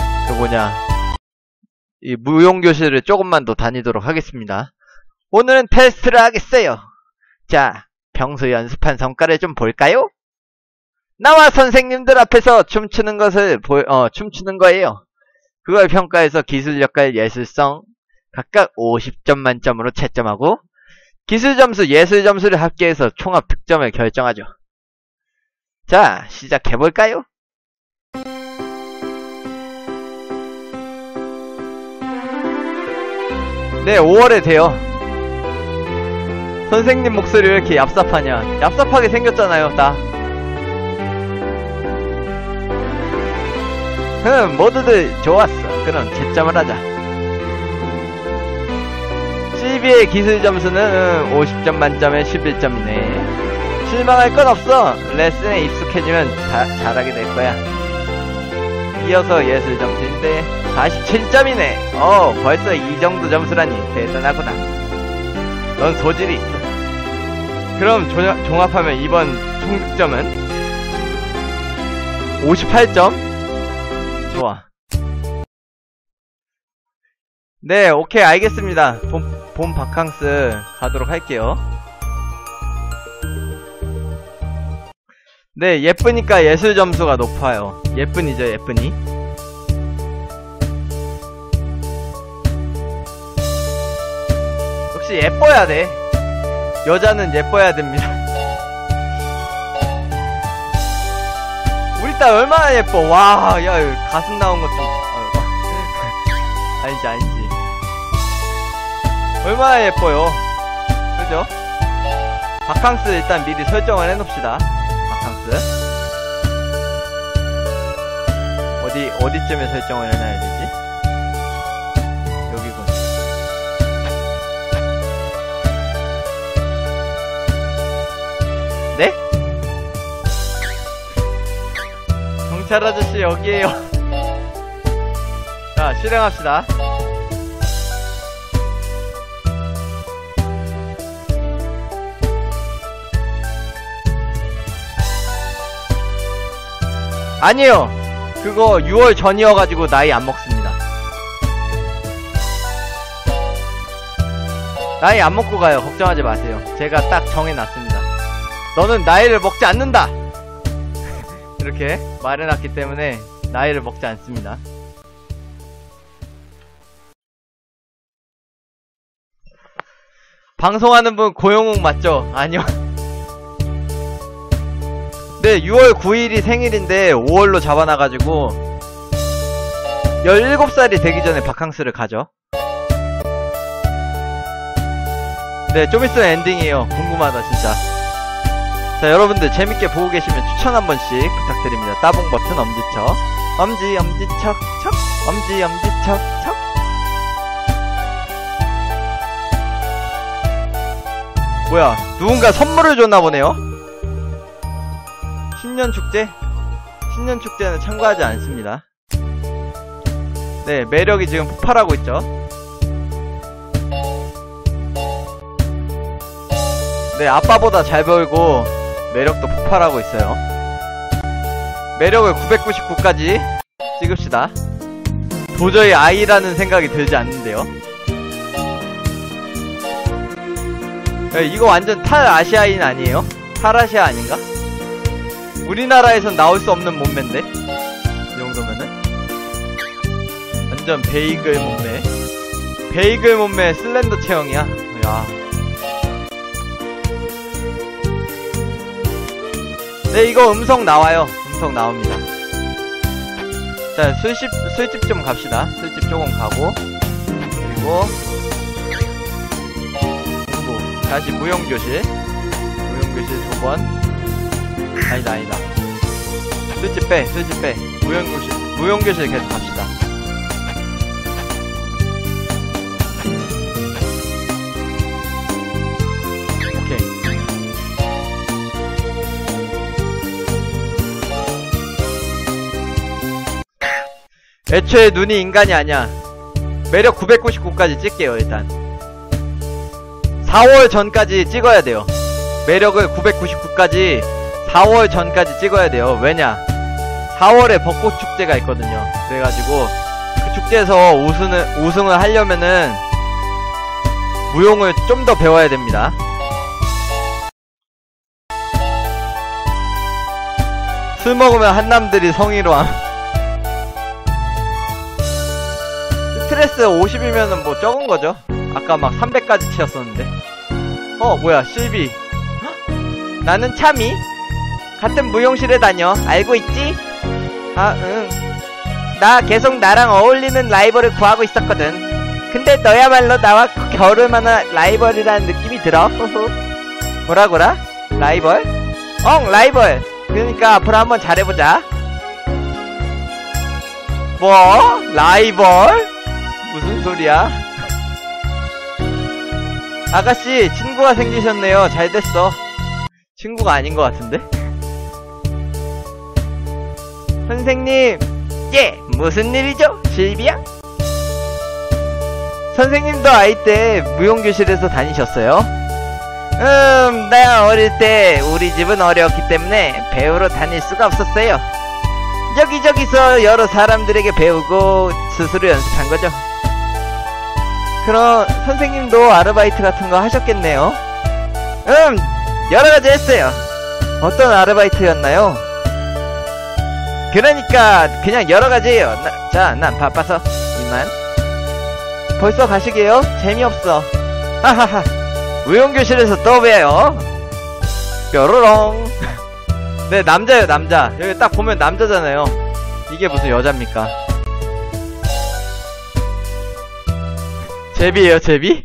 [SPEAKER 1] 이 무용교실을 조금만 더 다니도록 하겠습니다. 오늘은 테스트를 하겠어요. 자, 평소 연습한 성과를 좀 볼까요? 나와 선생님들 앞에서 춤추는 거예요. 그걸 평가해서 기술력과 예술성 각각 50점 만점으로 채점하고 기술 점수, 예술 점수를 합계해서 총합 득점을 결정하죠. 자, 시작해볼까요? 네, 5월에 돼요. 선생님 목소리 왜 이렇게 얍삽하냐. 얍삽하게 생겼잖아요, 다. 모두들 좋았어. 그럼 채점을 하자. CB의 기술 점수는 50점 만점에 11점이네. 실망할 건 없어. 레슨에 익숙해지면 잘하게 될 거야. 이어서 예술 점수인데 47점이네. 벌써 이 정도 점수라니 대단하구나. 넌 소질이 있어. 그럼 종합하면 이번 총득점은 58점? 좋아. 네, 오케이, 알겠습니다. 본 바캉스 가도록 할게요. 네, 예쁘니까 예술 점수가 높아요. 예쁜이죠, 예쁜이. 역시 예뻐야 돼. 여자는 예뻐야 됩니다. 우리 딸 얼마나 예뻐. 와, 야, 가슴 나온 것 좀. 아니지. 얼마나 예뻐요. 그죠? 바캉스 일단 미리 설정을 해놓읍시다. 바캉스. 어디쯤에 설정을 해놔야 되지? 여기군. 네? 경찰 아저씨 여기에요. 자, 실행합시다. 아니에요. 그거 6월 전이어가지고 나이 안 먹습니다. 나이 안 먹고 가요. 걱정하지 마세요. 제가 딱 정해놨습니다. 너는 나이를 먹지 않는다! 이렇게 말해놨기 때문에 나이를 먹지 않습니다. 방송하는 분 고영욱 맞죠? 아니요. 네, 6월 9일이 생일인데 5월로 잡아놔가지고 17살이 되기 전에 바캉스를 가죠. 네, 좀 있으면 엔딩이에요. 궁금하다 진짜. 자, 여러분들 재밌게 보고 계시면 추천 한 번씩 부탁드립니다. 따봉 버튼 엄지척, 엄지척 척, 엄지척 척. 뭐야, 누군가 선물을 줬나 보네요. 신년축제? 신년축제는 참가하지 않습니다. 네, 매력이 지금 폭발하고 있죠. 네, 아빠보다 잘 벌고 매력도 폭발하고 있어요. 매력을 999까지 찍읍시다. 도저히 아이라는 생각이 들지 않는데요. 네, 이거 완전 탈아시아인 아니에요? 탈아시아 아닌가? 우리나라에선 나올 수 없는 몸매인데? 이 정도면은? 완전 베이글 몸매. 베이글 몸매 슬렌더 체형이야. 야. 네, 이거 음성 나와요. 음성 나옵니다. 자, 술집 좀 갑시다. 술집 조금 가고. 그리고 다시 무용교실. 무용교실 2번. 아니다. 술집 빼. 무용교실 계속 갑시다. 오케이. 애초에 눈이 인간이 아니야. 매력 999까지 찍게요, 일단. 4월 전까지 찍어야 돼요. 매력을 999까지 4월 전까지 찍어야 돼요. 왜냐? 4월에 벚꽃 축제가 있거든요. 그래가지고 그 축제에서 우승을 하려면은 무용을 좀 더 배워야 됩니다. 술 먹으면 한남들이 성희로함. 스트레스 50이면은 뭐 적은 거죠. 아까 막 300까지 치였었는데. 뭐야, 실비. 헉? 나는 참이. 같은 무용실에 다녀. 알고 있지? 아, 응. 나 계속 나랑 어울리는 라이벌을 구하고 있었거든. 근데 너야말로 나와 겨룰만한 라이벌이라는 느낌이 들어. 뭐라고라? 라이벌? 라이벌. 그러니까 앞으로 한번 잘해보자. 뭐? 라이벌? 무슨 소리야? 아가씨, 친구가 생기셨네요. 잘됐어. 친구가 아닌 것 같은데? 선생님! 예! 무슨 일이죠? 실비야? 선생님도 아이 때 무용교실에서 다니셨어요? 나 어릴 때 우리 집은 어려웠기 때문에 배우러 다닐 수가 없었어요. 여기저기서 여러 사람들에게 배우고 스스로 연습한 거죠. 그럼 선생님도 아르바이트 같은 거 하셨겠네요? 여러가지 했어요. 어떤 아르바이트였나요? 그러니까 그냥 여러가지예요. 자, 난 바빠서 이만. 벌써 가시게요? 재미없어. 하하하. 무용교실에서 또 봬요. 뾰로롱. 네, 남자예요, 남자. 여기 딱 보면 남자잖아요. 이게 무슨 여자입니까? 제비예요, 제비?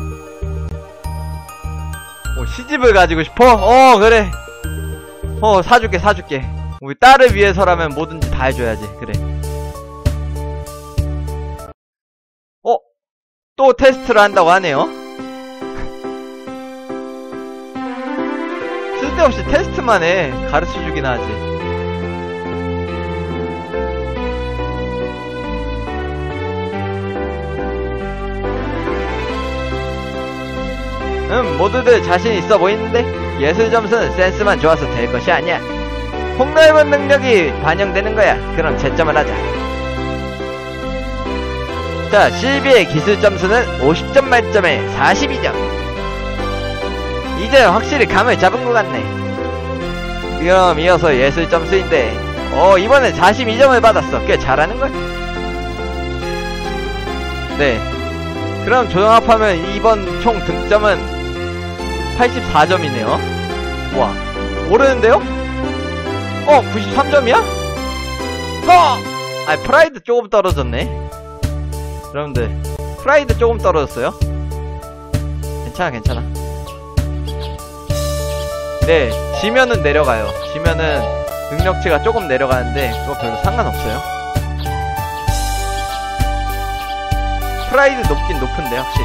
[SPEAKER 1] 시집을 가지고 싶어? 그래. 사줄게. 우리 딸을 위해서라면 뭐든지 다 해줘야지. 그래. 또 테스트를 한다고 하네요. 쓸데없이 테스트만 해. 가르쳐주긴 하지. 모두들 자신 있어 보이는데? 예술 점수는 센스만 좋아서 될 것이 아니야. 폭넓은 능력이 반영되는 거야. 그럼 채점을 하자. 자, 실비의 기술 점수는 50점 만점에 42점. 이제 확실히 감을 잡은 것 같네. 그럼 이어서 예술 점수인데, 이번엔 42점을 받았어. 꽤 잘하는걸? 네. 그럼 조정합하면 이번 총 득점은 84점이네요. 와, 오르는데요? 93점이야? 프라이드 조금 떨어졌네. 여러분들, 프라이드 조금 떨어졌어요. 괜찮아. 네, 지면은 내려가요. 지면은 능력치가 조금 내려가는데 그거 별로 상관없어요. 프라이드 높긴 높은데 확실히.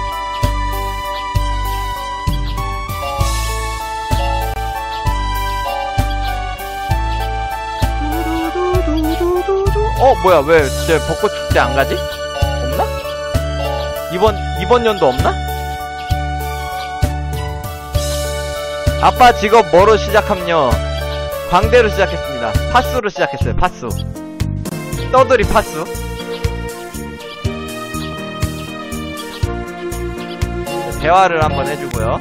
[SPEAKER 1] 뭐야, 왜 쟤 벚꽃 축제 안 가지? 없나? 이번 연도 없나? 아빠 직업 뭐로 시작함요? 광대로 시작했습니다. 파수로 시작했어요. 파수. 떠들이 파수. 대화를 한번 해주고요.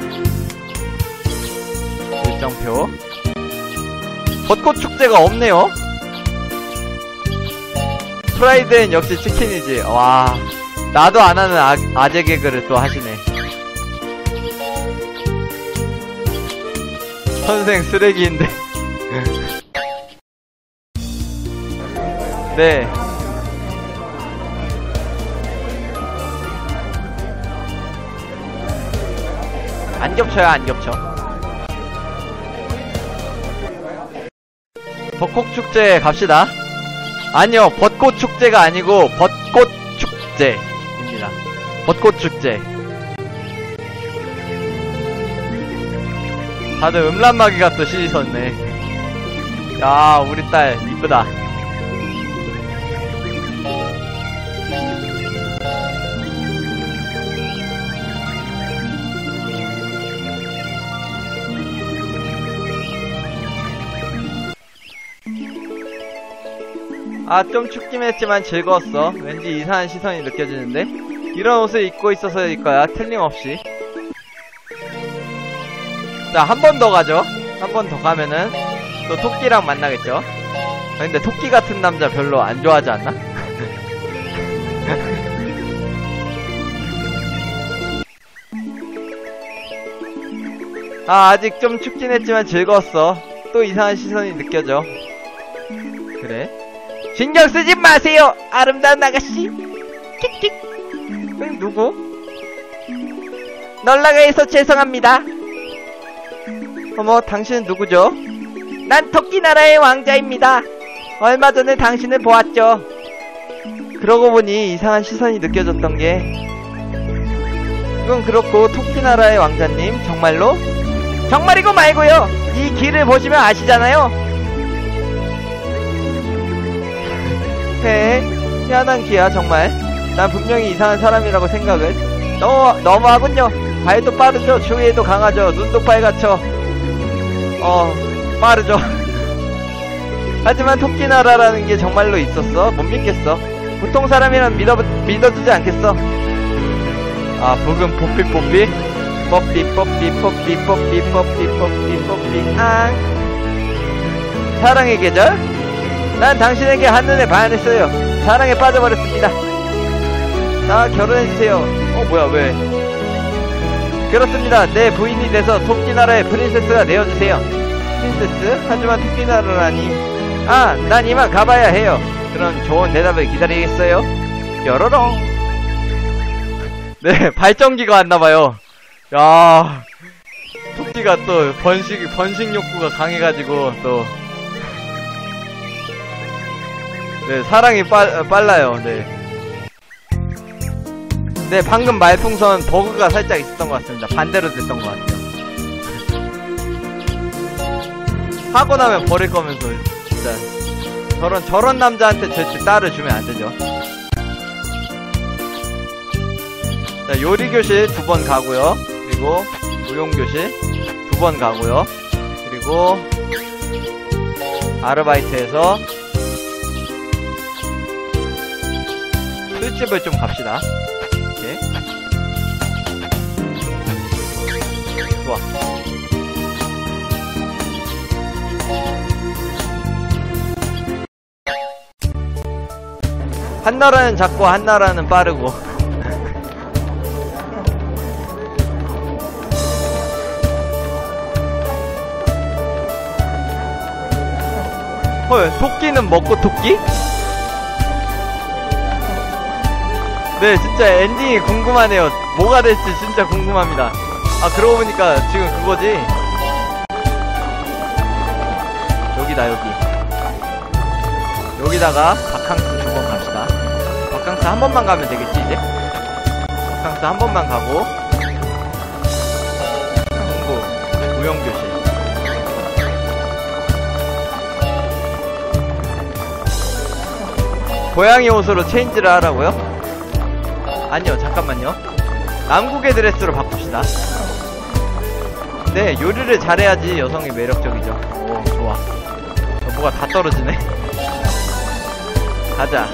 [SPEAKER 1] 일정표. 벚꽃 축제가 없네요. 프라이드엔 역시 치킨이지. 와, 나도 안 하는 아재 개그를 또 하시네. 선생 쓰레기인데. 네. 안 겹쳐요, 안 겹쳐. 벚꽃 축제 갑시다. 아니요, 벚꽃 축제가 아니고 벚꽃 축제입니다. 벚꽃 축제. 다들 음란마귀가 또 씻었네. 야, 우리 딸 이쁘다. 좀 춥긴 했지만 즐거웠어. 왠지 이상한 시선이 느껴지는데? 이런 옷을 입고 있어서일 거야, 틀림없이. 자, 한 번 더 가죠. 한 번 더 가면은 또 토끼랑 만나겠죠. 근데 토끼 같은 남자 별로 안 좋아하지 않나? 아직 좀 춥긴 했지만 즐거웠어. 또 이상한 시선이 느껴져. 그래? 신경 쓰지 마세요, 아름다운 아가씨. 킥킥. 누구? 널라가 해서 죄송합니다. 어머, 당신은 누구죠? 난 토끼나라의 왕자입니다. 얼마 전에 당신을 보았죠. 그러고 보니 이상한 시선이 느껴졌던 게, 그건 그렇고 토끼나라의 왕자님 정말로? 정말이고 말고요. 이 길을 보시면 아시잖아요. 희한한 기야 정말. 난 분명히 이상한 사람이라고 생각을. 너무하군요. 발도 빠르죠. 추위에도 강하죠. 눈도 빨갛죠. 빠르죠. 하지만 토끼나라라는 게 정말로 있었어? 못 믿겠어. 보통 사람이란 믿어주지 않겠어. 부금 뽀삐뽀삐 뽀삐뽀삐 사랑의 계절? 난 당신에게 한눈에 반했어요. 사랑에 빠져버렸습니다. 나 결혼해주세요. 뭐야 왜? 그렇습니다. 내 부인이 돼서 토끼나라의 프린세스가 되어주세요. 프린세스? 하지만 토끼나라라니. 난 이만 가봐야 해요. 그럼 좋은 대답을 기다리겠어요. 뾰로롱. 네, 발전기가 왔나봐요. 야, 토끼가 또 번식 욕구가 강해가지고 또 네, 사랑이 빨라요. 네, 방금 말풍선 버그가 살짝 있었던 것 같습니다. 반대로 됐던 것 같아요. 하고 나면 버릴 거면서 진짜 저런 남자한테 절대 딸을 주면 안 되죠. 자, 요리교실 2번 가고요. 그리고 무용교실 2번 가고요. 그리고 아르바이트에서 술집을 좀 갑시다. 이렇게. 좋아. 한나라는 작고 한나라는 빠르고. 헐, 토끼는 먹고 토끼? 네, 진짜 엔딩이 궁금하네요. 뭐가 될지 진짜 궁금합니다. 그러고 보니까 지금 그거지. 여기다, 여기. 여기다가 바캉스 2번 갑시다. 바캉스 한 번만 가면 되겠지, 이제? 바캉스 한 번만 가고. 공부, 무용교실. 고양이 옷으로 체인지를 하라고요? 아니요, 잠깐만요. 남국의 드레스로 바꿉시다. 네, 요리를 잘해야지 여성이 매력적이죠. 오, 좋아. 뭐가 다 떨어지네. 가자.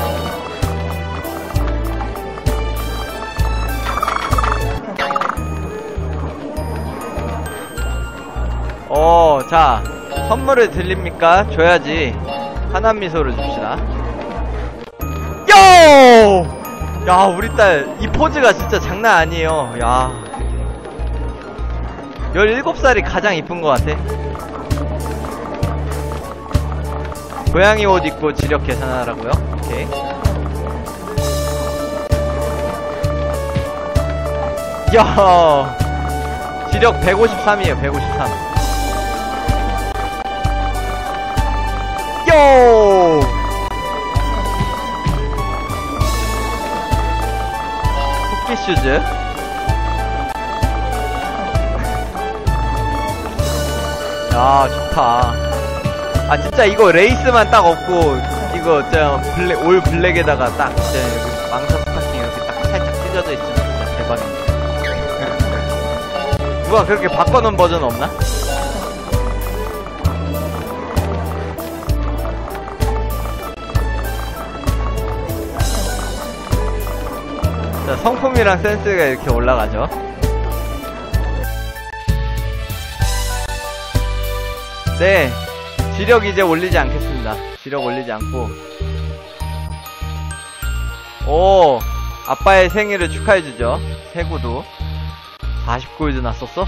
[SPEAKER 1] 자, 선물을 드립니까? 줘야지. 환한 미소를 줍시다. 요! 야, 우리 딸, 이 포즈가 진짜 장난 아니에요. 야. 17살이 가장 이쁜 것 같아. 고양이 옷 입고 지력 계산하라고요? 오케이. 야, 지력 153이에요, 153. 요! 토끼 슈즈. 야, 좋다. 진짜 이거 레이스만 딱 없고, 이거 진짜 올 블랙에다가 딱 진짜 여기 망사 스타킹 이렇게 딱 살짝 찢어져 있으면 진짜 대박이네. 누가 그렇게 바꿔놓은 버전 없나? 자, 성품이랑 센스가 이렇게 올라가죠. 네, 지력 이제 올리지 않겠습니다. 지력 올리지 않고. 오, 아빠의 생일을 축하해주죠. 세구도 49일도 났었어?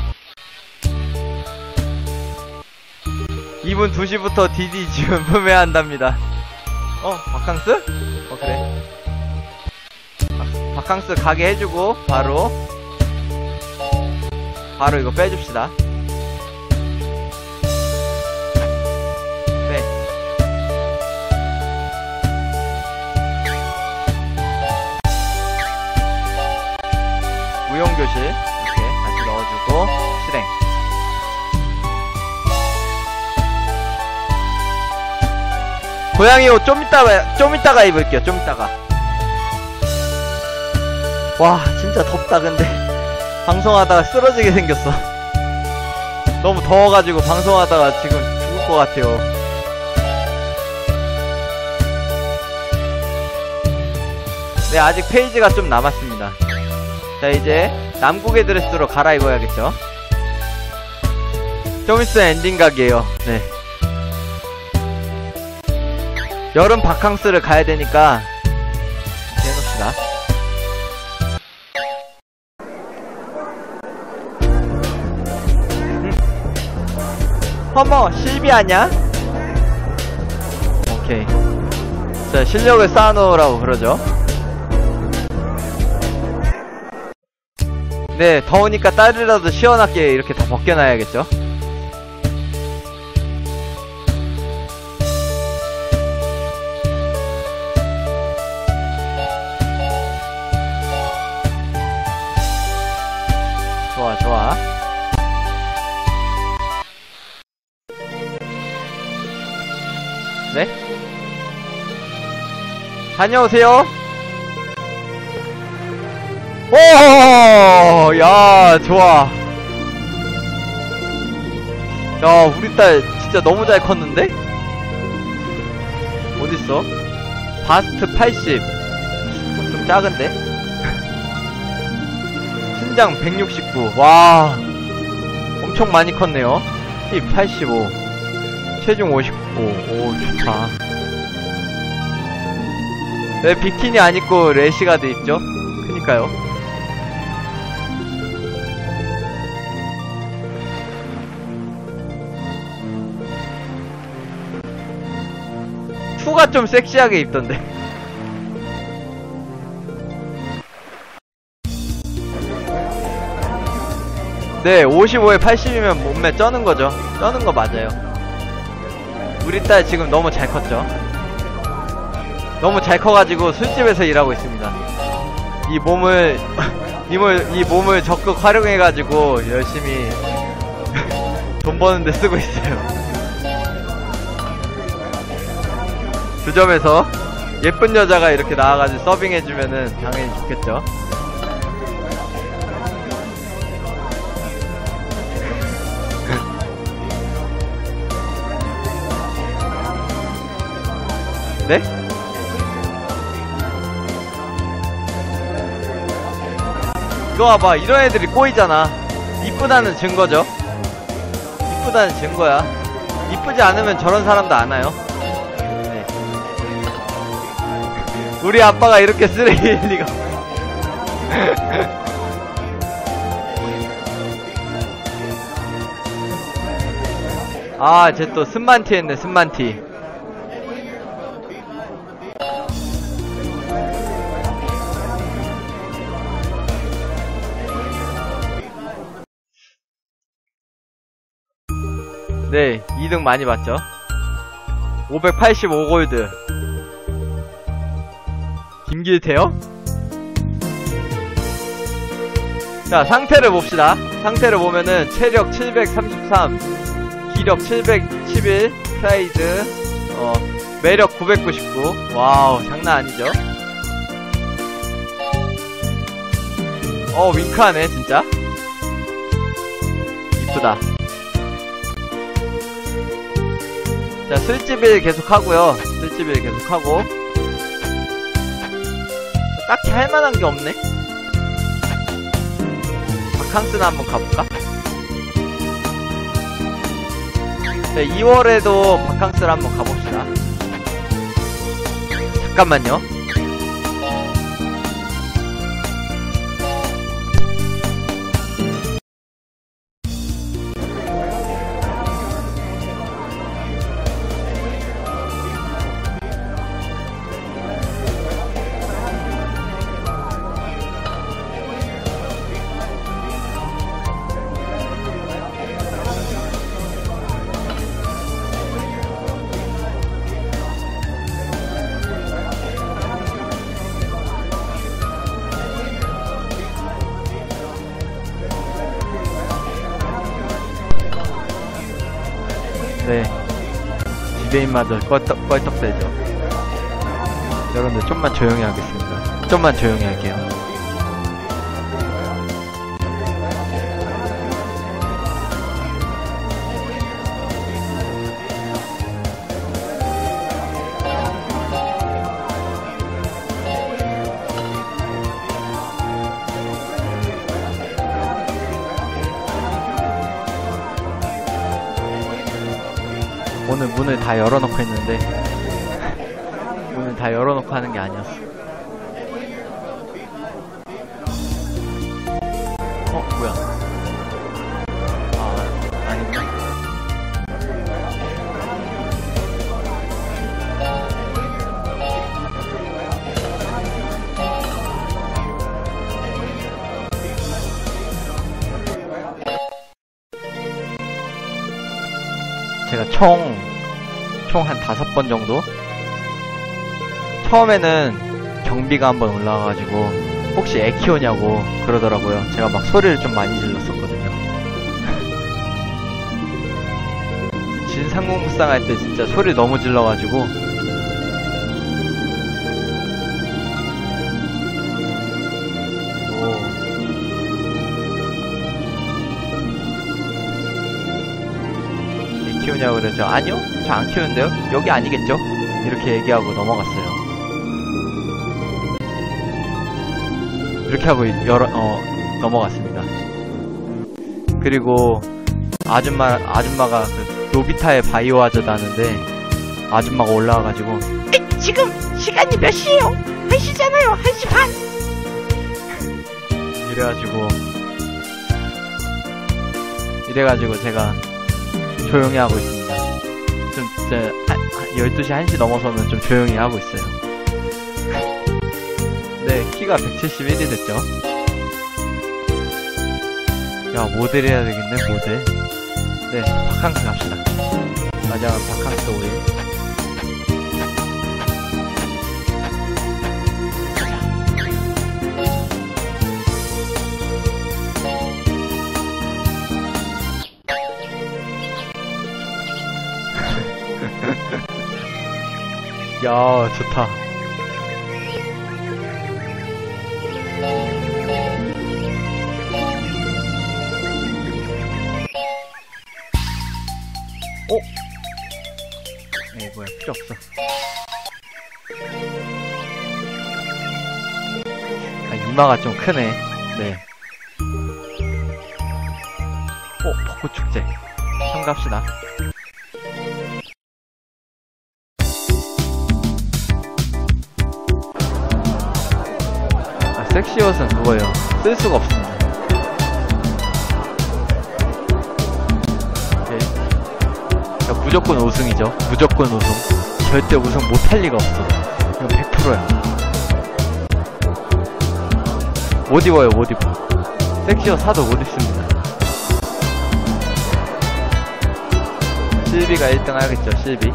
[SPEAKER 1] 2분 2시부터 DD 지금 구매한답니다. 바캉스? 그래. 바캉스 가게 해주고 바로 이거 빼줍시다. 네. 무용교실 이렇게 다시 넣어주고 실행. 고양이 옷 좀 이따가 입을게요. 좀 이따가. 와, 진짜 덥다. 근데 방송하다가 쓰러지게 생겼어. 너무 더워가지고 방송하다가 지금 죽을 것 같아요. 네, 아직 페이지가 좀 남았습니다. 자, 이제 남국의 드레스로 갈아입어야겠죠. 좀 있으면 엔딩 각이에요. 네. 여름 바캉스를 가야 되니까 해놓읍시다. 어머, 실비아냐? 오케이. 자, 실력을 쌓아놓으라고 그러죠. 네, 더우니까 딸이라도 시원하게 이렇게 다 벗겨놔야겠죠. 좋아, 좋아. 네? 다녀오세요. 오, 야, 좋아. 야, 우리 딸 진짜 너무 잘 컸는데? 어딨어? 바스트 80. 좀 작은데? 신장 169. 와, 엄청 많이 컸네요. 힙 85. 체중 55. 오, 좋다. 왜 비키니 안 입고 래시가드 입죠? 그니까요. 투가 좀 섹시하게 입던데. 네, 55에 80이면 몸매 쩌는 거죠. 쩌는 거 맞아요. 우리 딸 지금 너무 잘 컸죠. 너무 잘 커가지고 술집에서 일하고 있습니다. 이 몸을 적극 활용해가지고 열심히 돈 버는데 쓰고 있어요. 그 점에서 예쁜 여자가 이렇게 나와가지고 서빙해주면은 당연히 좋겠죠. 네? 이거 봐봐, 이런 애들이 꼬이잖아. 이쁘다는 증거죠. 이쁘다는 증거야. 이쁘지 않으면 저런 사람도 안 와요. 네. 우리 아빠가 이렇게 쓰레기일 리가. 아, 쟤 또 쓴만티 했네, 쓴만티. 네, 2등 많이 봤죠. 585골드. 김길태요? 자, 상태를 봅시다. 상태를 보면은 체력 733, 기력 711, 프라이드, 매력 999. 와우, 장난 아니죠? 윙크하네, 진짜. 이쁘다. 자, 술집일 계속하고요. 술집일 계속하고. 딱히 할만한 게 없네. 바캉스나 한번 가볼까? 네, 2월에도 바캉스를 한번 가봅시다. 잠깐만요. 지배인마저 껄떡대죠. 여러분들 좀만 조용히 하겠습니다. 좀만 조용히 할게요. 오늘 문을 다 열어놓고 했는데 문을 다 열어놓고 하는 게 아니었어. 뭐야? 아닌가? 제가 총 한 5번 정도? 처음에는 경비가 한번 올라와가지고 혹시 애 키우냐고 그러더라고요. 제가 막 소리를 좀 많이 질렀었거든요. 진상공무상 할 때 진짜 소리 너무 질러가지고 키우냐고 그러죠. 아니요, 저 안 키우는데요. 여기 아니겠죠? 이렇게 얘기하고 넘어갔어요. 이렇게 하고 넘어갔습니다. 그리고 아줌마가 그 노비타의 바이오 하자드 하는데 아줌마가 올라와가지고 지금 시간이 몇 시에요? 1시잖아요. 1시 반. 이래가지고 제가 조용히 하고 있습니다. 좀 진짜 12시 1시 넘어서면 좀 조용히 하고 있어요. 네, 키가 171이 됐죠. 야, 모델 해야 되겠네, 모델. 네, 바캉스 갑시다. 마지막은 바캉스 5일. 야, 좋다. 에이, 뭐야, 필요 없어. 이마가 좀 크네. 네. 벚꽃축제. 참가합시다. 섹시옷은 그거예요. 쓸 수가 없습니다. 네. 그러니까 무조건 우승이죠. 무조건 우승. 절대 우승 못할 리가 없어. 이건 100%야. 못 입어요, 못 입어. 섹시옷 사도 못 입습니다. 실비가 1등 하겠죠, 실비.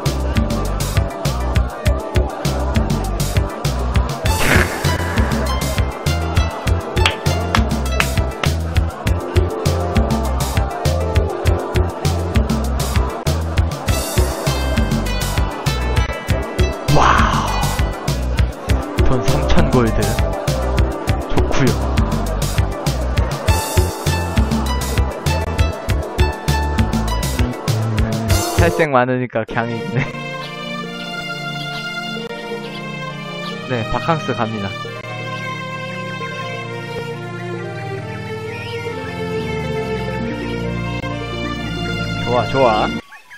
[SPEAKER 1] 돈 3,000 골드. 좋구요. 탈색 많으니까 갱이 있네. 네, 바캉스 갑니다. 좋아.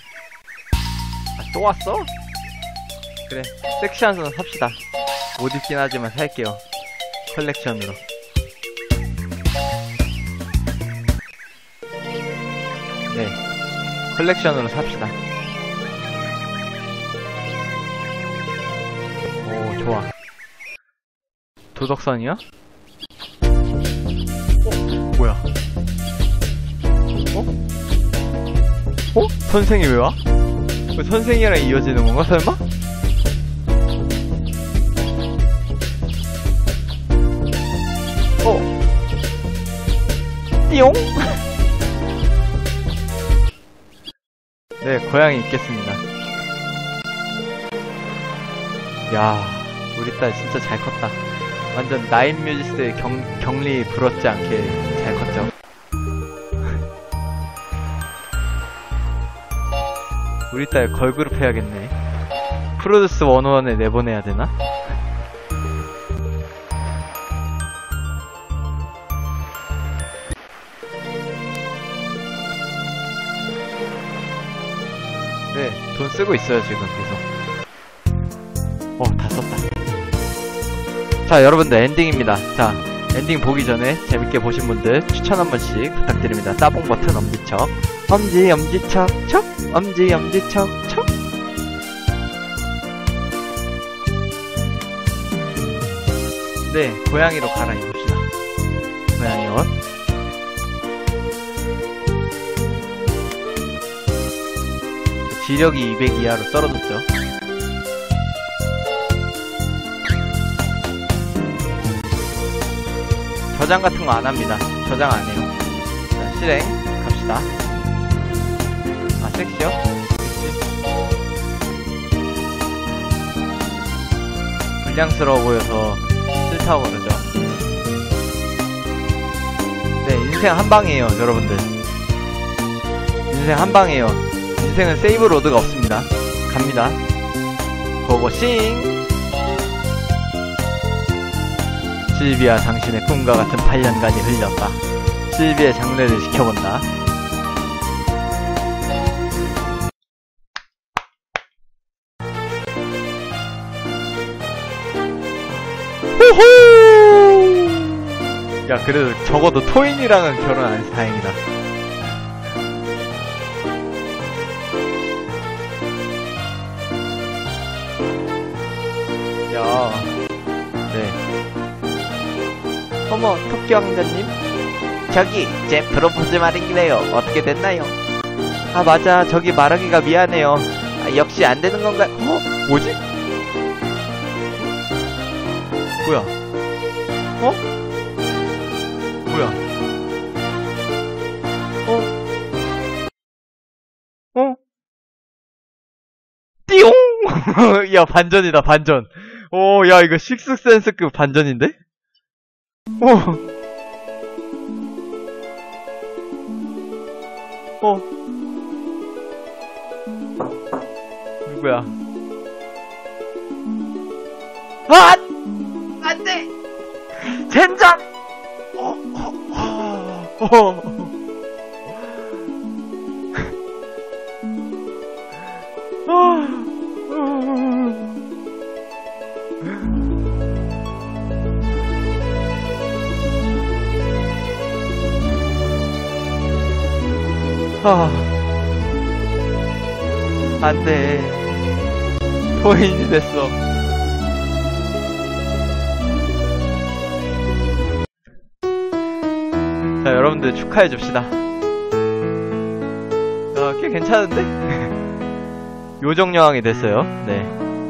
[SPEAKER 1] 또 왔어? 그래, 섹시한 손 삽시다. 못 입긴 하지만 살게요. 컬렉션으로. 네, 컬렉션으로 삽시다. 오, 좋아. 도덕선이요? 뭐야? 선생이 왜 와? 선생이랑 이어지는 건가, 설마? 띠용? 네, 고양이 있겠습니다. 야, 우리 딸 진짜 잘 컸다. 완전 나인 뮤지스의 경리 부럽지 않게 잘 컸죠. 우리 딸 걸그룹 해야겠네. 프로듀스 101에 내보내야 되나? 네, 돈 쓰고 있어요, 지금 계속. 다 썼다. 자, 여러분들 엔딩입니다. 자, 엔딩 보기 전에 재밌게 보신 분들 추천 한 번씩 부탁드립니다. 따봉 버튼 엄지척. 엄지척, 척! 엄지척, 척! 네, 고양이로 갈아입읍시다. 고양이 옷. 지력이 200 이하로 떨어졌죠. 저장 같은 거 안 합니다. 저장 안 해요. 자, 실행 갑시다. 아, 섹시요? 섹시. 불량스러워 보여서 싫다고 그러죠. 네, 인생 한방이에요, 여러분들. 인생 한방이에요. 인생은 세이브 로드가 없습니다. 갑니다. 고고싱! 실비야, 당신의 꿈과 같은 8년간이 흘렸다. 실비의 장례를 시켜본다. 호호! 야, 그래도 적어도 토인이랑은 결혼 안 해서 다행이다. 야, 네. 어머, 토끼 왕자님? 저기, 제 프로포즈 말이래요. 어떻게 됐나요? 아, 맞아. 저기 말하기가 미안해요. 아, 역시 안 되는 건가? 뭐지? 뭐야? 뭐야? 띠용! 야, 반전이다, 반전. 오, 야, 이거 식스센스급 반전인데? 누구야? 아! 안 돼! 젠장! 안 돼. 포인이 됐어. 자, 여러분들 축하해줍시다. 꽤 괜찮은데? 요정여왕이 됐어요. 네.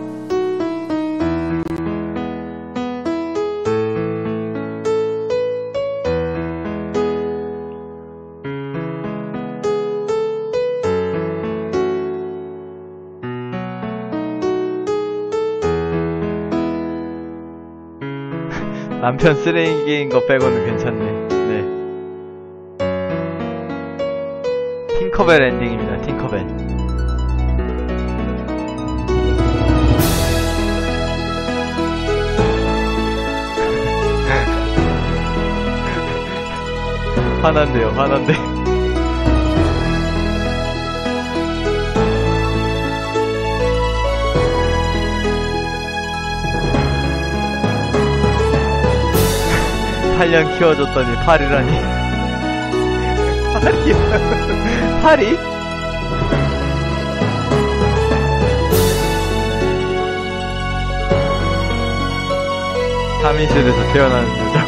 [SPEAKER 1] 남편 쓰레기인 거 빼고는 괜찮네. 네. 팅커벨 엔딩입니다. 팅커벨. 화난데요, 화난데. (8년) 키워줬더니 8이라니. 8이야. 8이? 삼인실에서 태어나는 여자.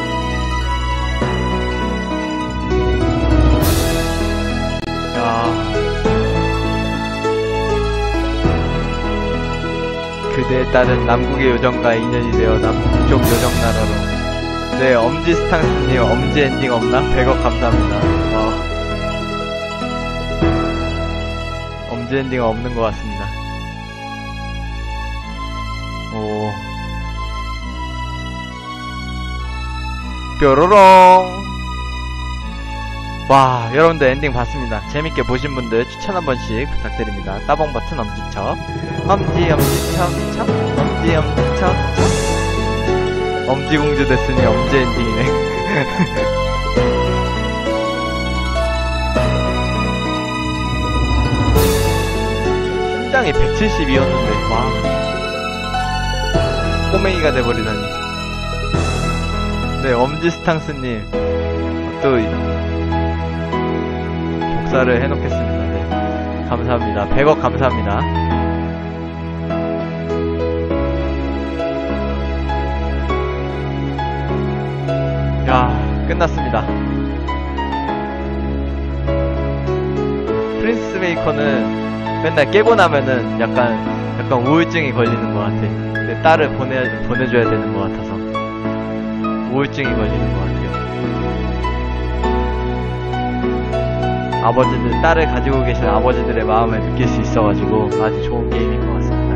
[SPEAKER 1] 야. 그대에 따른 남국의 요정과 인연이 되어 남쪽 요정 나라로. 네, 엄지스탕스님, 엄지 엔딩 없나? 100억 감사합니다. 엄지 엔딩은 없는 것 같습니다. 오. 뾰로롱. 와, 여러분들 엔딩 봤습니다. 재밌게 보신 분들 추천 한 번씩 부탁드립니다. 따봉 버튼 엄지척. 엄지척척. 엄지척척. 엄지공주 됐으니 엄지 엔딩이네. 심장이 172였는데, 와. 꼬맹이가 돼버리다니. 네, 엄지스탕스님. 또, 복사를 해놓겠습니다. 네. 감사합니다. 100억 감사합니다. 야, 끝났습니다. 프린스 메이커는 맨날 깨고 나면은 약간 우울증이 걸리는 것 같아. 근데 딸을 보내줘야 되는 것 같아서 우울증이 걸리는 것 같아요. 아버지들, 딸을 가지고 계신 아버지들의 마음을 느낄 수 있어가지고 아주 좋은 게임인 것 같습니다.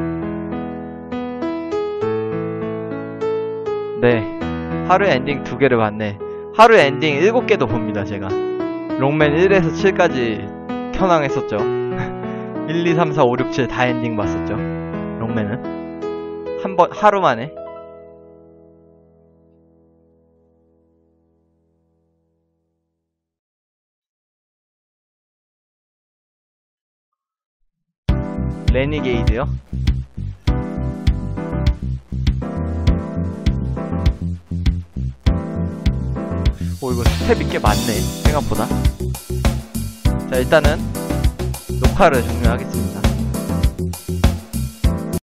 [SPEAKER 1] 네, 하루에 엔딩 2개를 봤네. 하루에 엔딩 7개도 봅니다, 제가. 롱맨 1에서 7까지 켜낭했었죠. 1, 2, 3, 4, 5, 6, 7 다 엔딩 봤었죠. 롱맨은 하루 만에. 레니게이드요? 오, 이거 스텝이 꽤 많네, 생각보다. 자, 일단은 녹화를 종료하겠습니다.